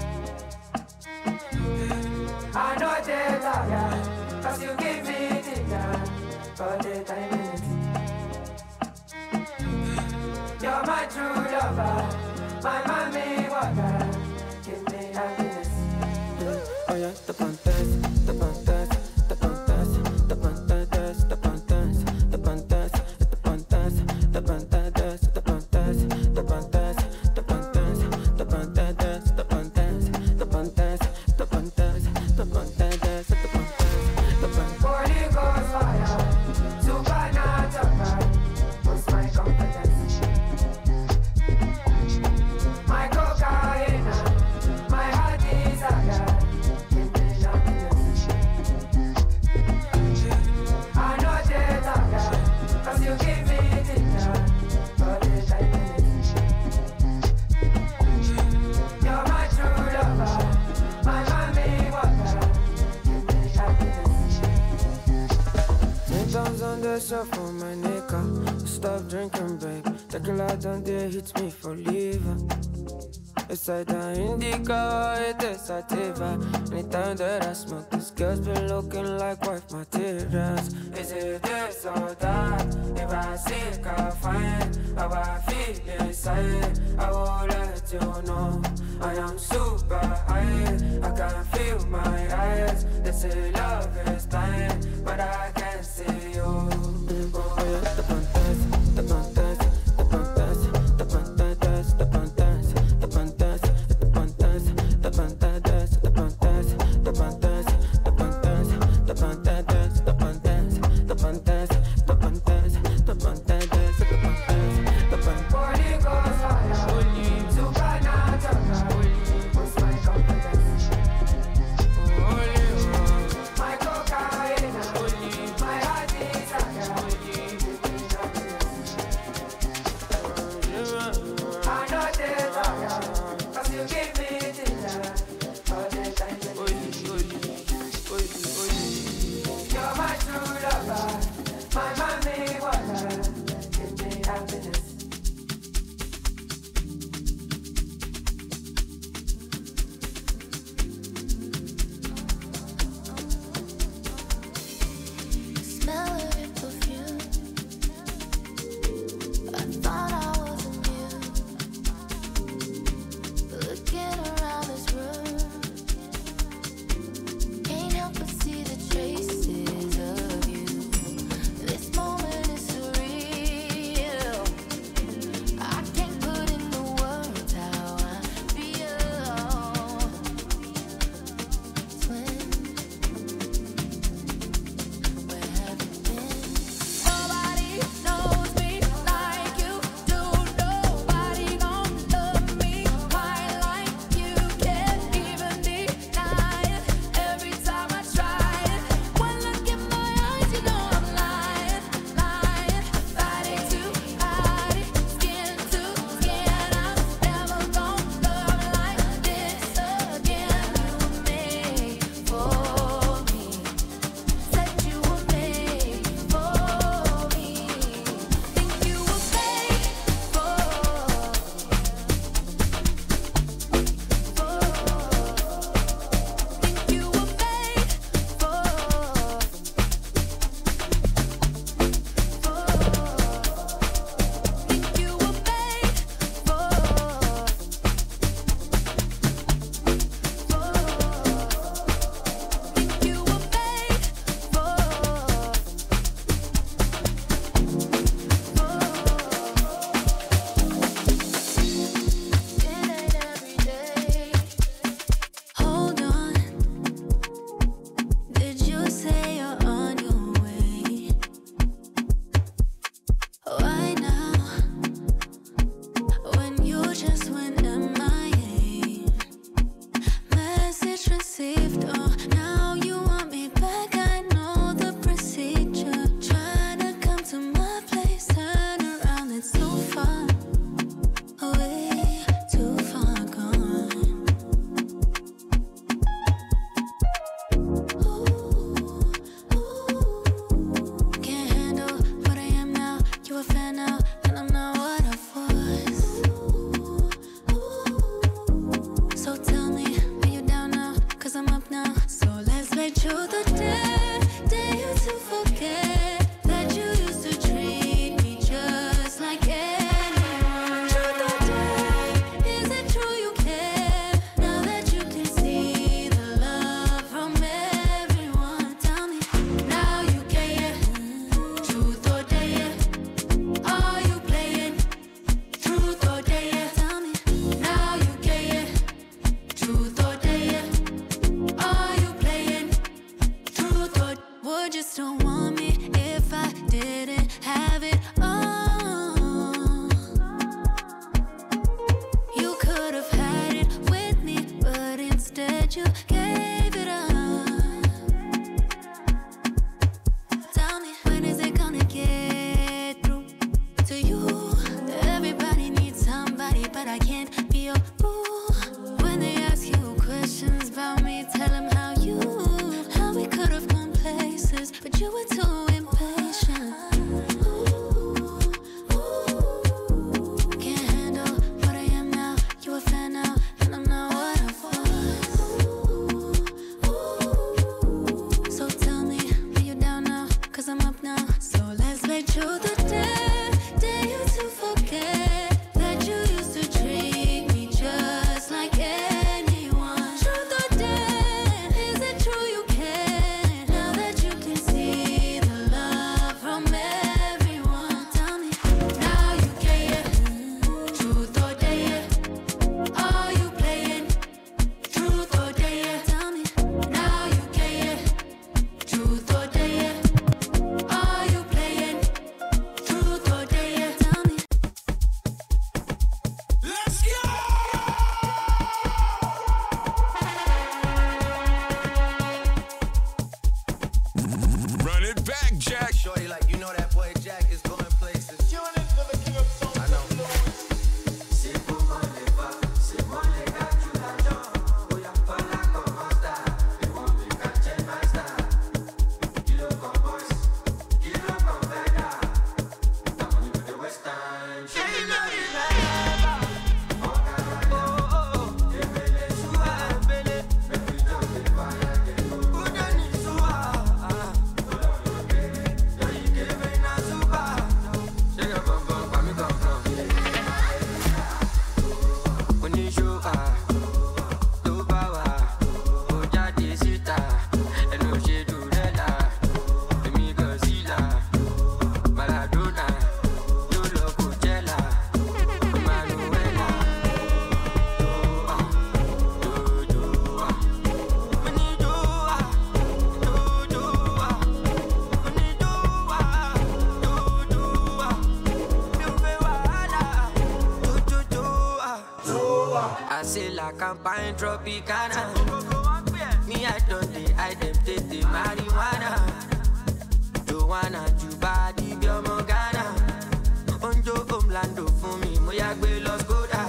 Speaker 17: I know they tired. Cause you give me dinner. For the time minutes. You're my true lover. My mommy water. Give me happiness.
Speaker 16: Oh yeah, the pantas, the pantas, the pantas, the pantas, the pantas, the pantas, the pantas, the pantas, the pantas, the pantas, the pantas, the pantas, the pantas, the pantas, the pantas, the pantas, the pantas.
Speaker 17: Holy Ghost fire, supernatural. What's my confidence? My cocaine, my heart desire.
Speaker 16: On the for my nigga, stop drinking, babe. Tequila down there hits me for liver. It's like the indica, it is sativa. Anytime that I smoke, this girl's been looking like wife materials. Is it this or that? If I seek, I find how I feel inside. I will let you know I am super high. I can feel my eyes. They say love is blind, but I can't see you. Oh yeah, the pantas, the pantas, the pantas, the pantas, the pantas, the pantas, the pantas, the pantas, the pantas, the pantas, the pantas, the pantas, the pantas, the pantas, the pantas, the pantas, the pantas, the pantas.
Speaker 17: Holy Ghost fire, supernatural. What's my confidence? My cocaine, my heart desire. I know they tired, cause you give me dinner all the time.
Speaker 1: would you still want me if I didn't have it all? You could have had it with me, but instead you gave it up. Tell me, when is it gonna get through to you? Everybody needs somebody, but I can't be your boo. When they ask you questions about me, tell them how you, how we could have gone places, but you were too impatient. Ooh, ooh. Can't handle what I am now. You a fan now, and I'm not what I was. Ooh, ooh. So tell me, are you down now? Cause I'm up now. So let's make truth or dare. Dare you to forget that you used to treat me just like anyone. Truth or dare, is it true you care? Now that you can see the love from everyone. Tell me, now you care. Truth or dare, are you playing? Truth or dare, tell me, now you care. Truth or dare, are you playing? Truth or dare, tell me.
Speaker 21: Let's go!
Speaker 11: Run it back, Jack.
Speaker 5: Shorty, like, you know that boy Jack is going places.
Speaker 21: Tune into the king of songs.
Speaker 5: I know.
Speaker 17: C'est pour moi les pas, c'est moi les gars tu l'adores. Oh y'a pas la commanda, et on les gars check my style. Kilo con boys, kilo con vega. I'm on you with the West Time. She know you like oh oh oh, ebele suwa ebele, make we jump the fire again. Udani suwa, olo yo kere, yo ikebe na suba. Shake your bum bum, pa mi come from. Oníṣòwò tó bá wà ó jáde síta ẹnu ṣe dùrẹ́là èmi gan sílà Maradona ló lọ kó jẹ́là Manuela jòjòwà oníjòwà jòjòwà oníjòwà jòjòwà mi ò fẹ́ wàhálà jòjòwà. I say la campagne Tropicana. Me I don't dey I dem take the marijuana. Joanna Juba di Biomo Ghana. Onjo Omlando fún mi mo ya gbé lọ Skoda.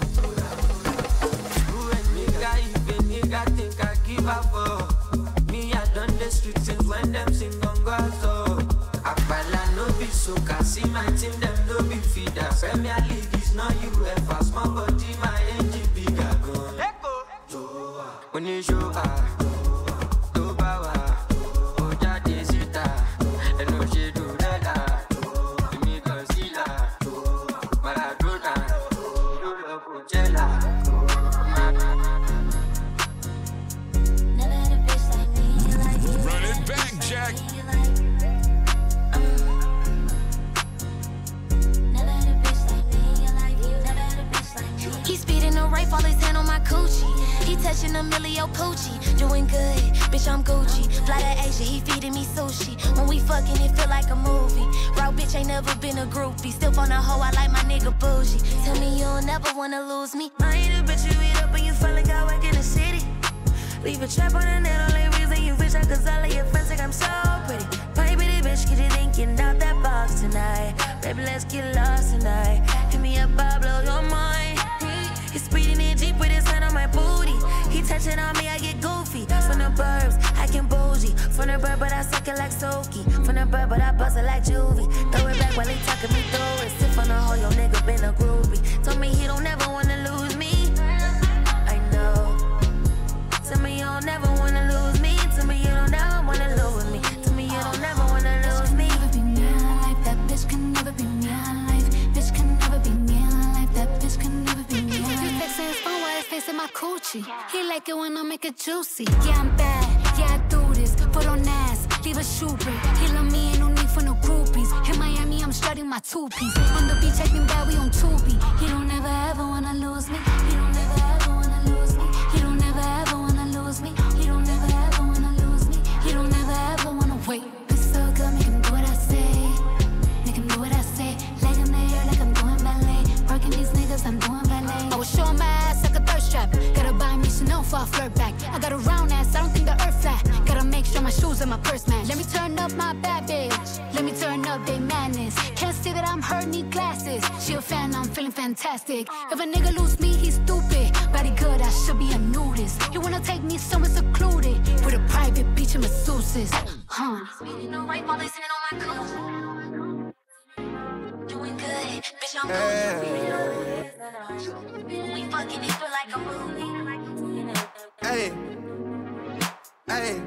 Speaker 17: Who and me guy even nigga think I give up for. Me I done the street since when them sing on God so. Akbala no be soca, see my team them no be feeder. Premier League is not U F A, small body my engine bigger gun. Oníṣòwò tó bá wà ó jáde síta ẹnu ṣe dùrẹ́là èmi gan sílà Maradona ló lọ kó jẹ́là.
Speaker 1: Never had a bitch like me, like you.
Speaker 11: Run it back, Jack.
Speaker 1: Never had a bitch like me, like you. Never had a bitch like you. He speeding the right, fall his hand on my coochie. He touching a millio poochie, doing good, bitch I'm Gucci. Fly to Asia, he feeding me sushi. When we fucking, it feel like a movie. Raw bitch ain't never been a groupie. Still on a hoe, I like my nigga bougie. Tell me you don't never wanna lose me. I ain't a bitch you eat up and you feel like I work in the city. Leave a trap on the net, only reason you wish I could all of your friends think I'm so pretty. Baby, the bitch, get you thinking out that box tonight. Baby, let's get lost tonight. Hit me up, I'll blow your mind. He's speeding in Jeep with his hand on my booty. He touching on me, I get goofy. From the burbs, I can bougie. From the bird, but I suck it like Soaky. From the bird, but I bust it like Juvie. Throw it back while he talking me through it. Sit on the hoe, your nigga been a groupie. Told me he don't ever wanna lose me. I know. Tell me you don't never wanna lose me. Tell me you don't ever wanna lose me. Tell me you don't never wanna lose me.
Speaker 15: Never be me alive. That bitch can never be me alive. Bitch can never be me alive. That bitch can never be me alive. He fixing his phone while his face in my coochie. He like it when I make it juicy. Yeah, I'm bad. Yeah, I do this. Put on ass. Leave a shoe break. He love me, ain't no need for no groupies. In Miami, I'm strutting my two-piece. On the beach, acting bad, we on Tubi. He don't ever ever wanna lose me. He don't ever ever wanna lose me. He don't ever ever wanna lose me. He don't ever ever wanna lose me. He don't ever ever wanna wait. purse man. Let me turn up my bad bitch. Let me turn up they madness. Can't see that I'm hurt, need glasses. She a fan, I'm feeling fantastic. If a nigga lose me, he's stupid. Body good, I should be a nudist. You wanna take me somewhere secluded with a private beach and masseuses. Huh? No right while they sitting on my coat. Doing good, bitch, I'm good. We fucking it feel like a movie.
Speaker 5: Hey, hey,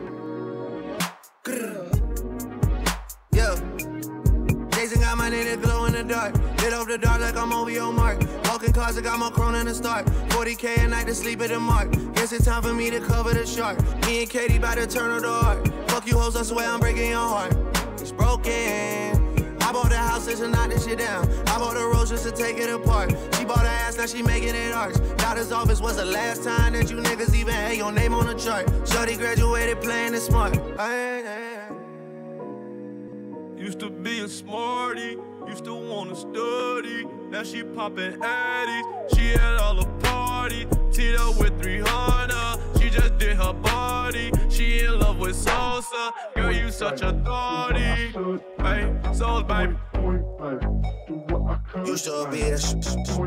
Speaker 5: yo. Jason got my name that glow in the dark. Lit up the dark like I'm over your mark. Walking cars, I got more chrome in the start. forty K a night to sleep at the mark. Guess it's time for me to cover the shark. Me and Katie by the turn of the heart. Fuck you hoes, I swear I'm breaking your heart. It's broken. I bought the house just to knock this shit down. I bought the rose just to take it apart. She bought her ass, now she making it arch. Doctor's office was the last time that you niggas even had your name on the chart. Shorty graduated playing it smart. Ay, ay, ay.
Speaker 18: Used to be a smarty, used to wanna study. Now she poppin' addies, she had all the party. Teed up with three hundred, she just did her body. She in love with salsa, girl you such a thotty. Hey, souls baby.
Speaker 5: Used to be a sh-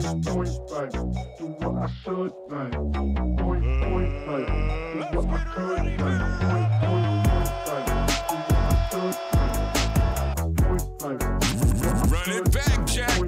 Speaker 11: Run it back, Jack.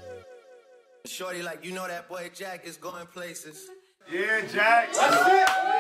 Speaker 5: Shorty like, you know that boy Jack is going places.
Speaker 24: Yeah, Jack. That's it.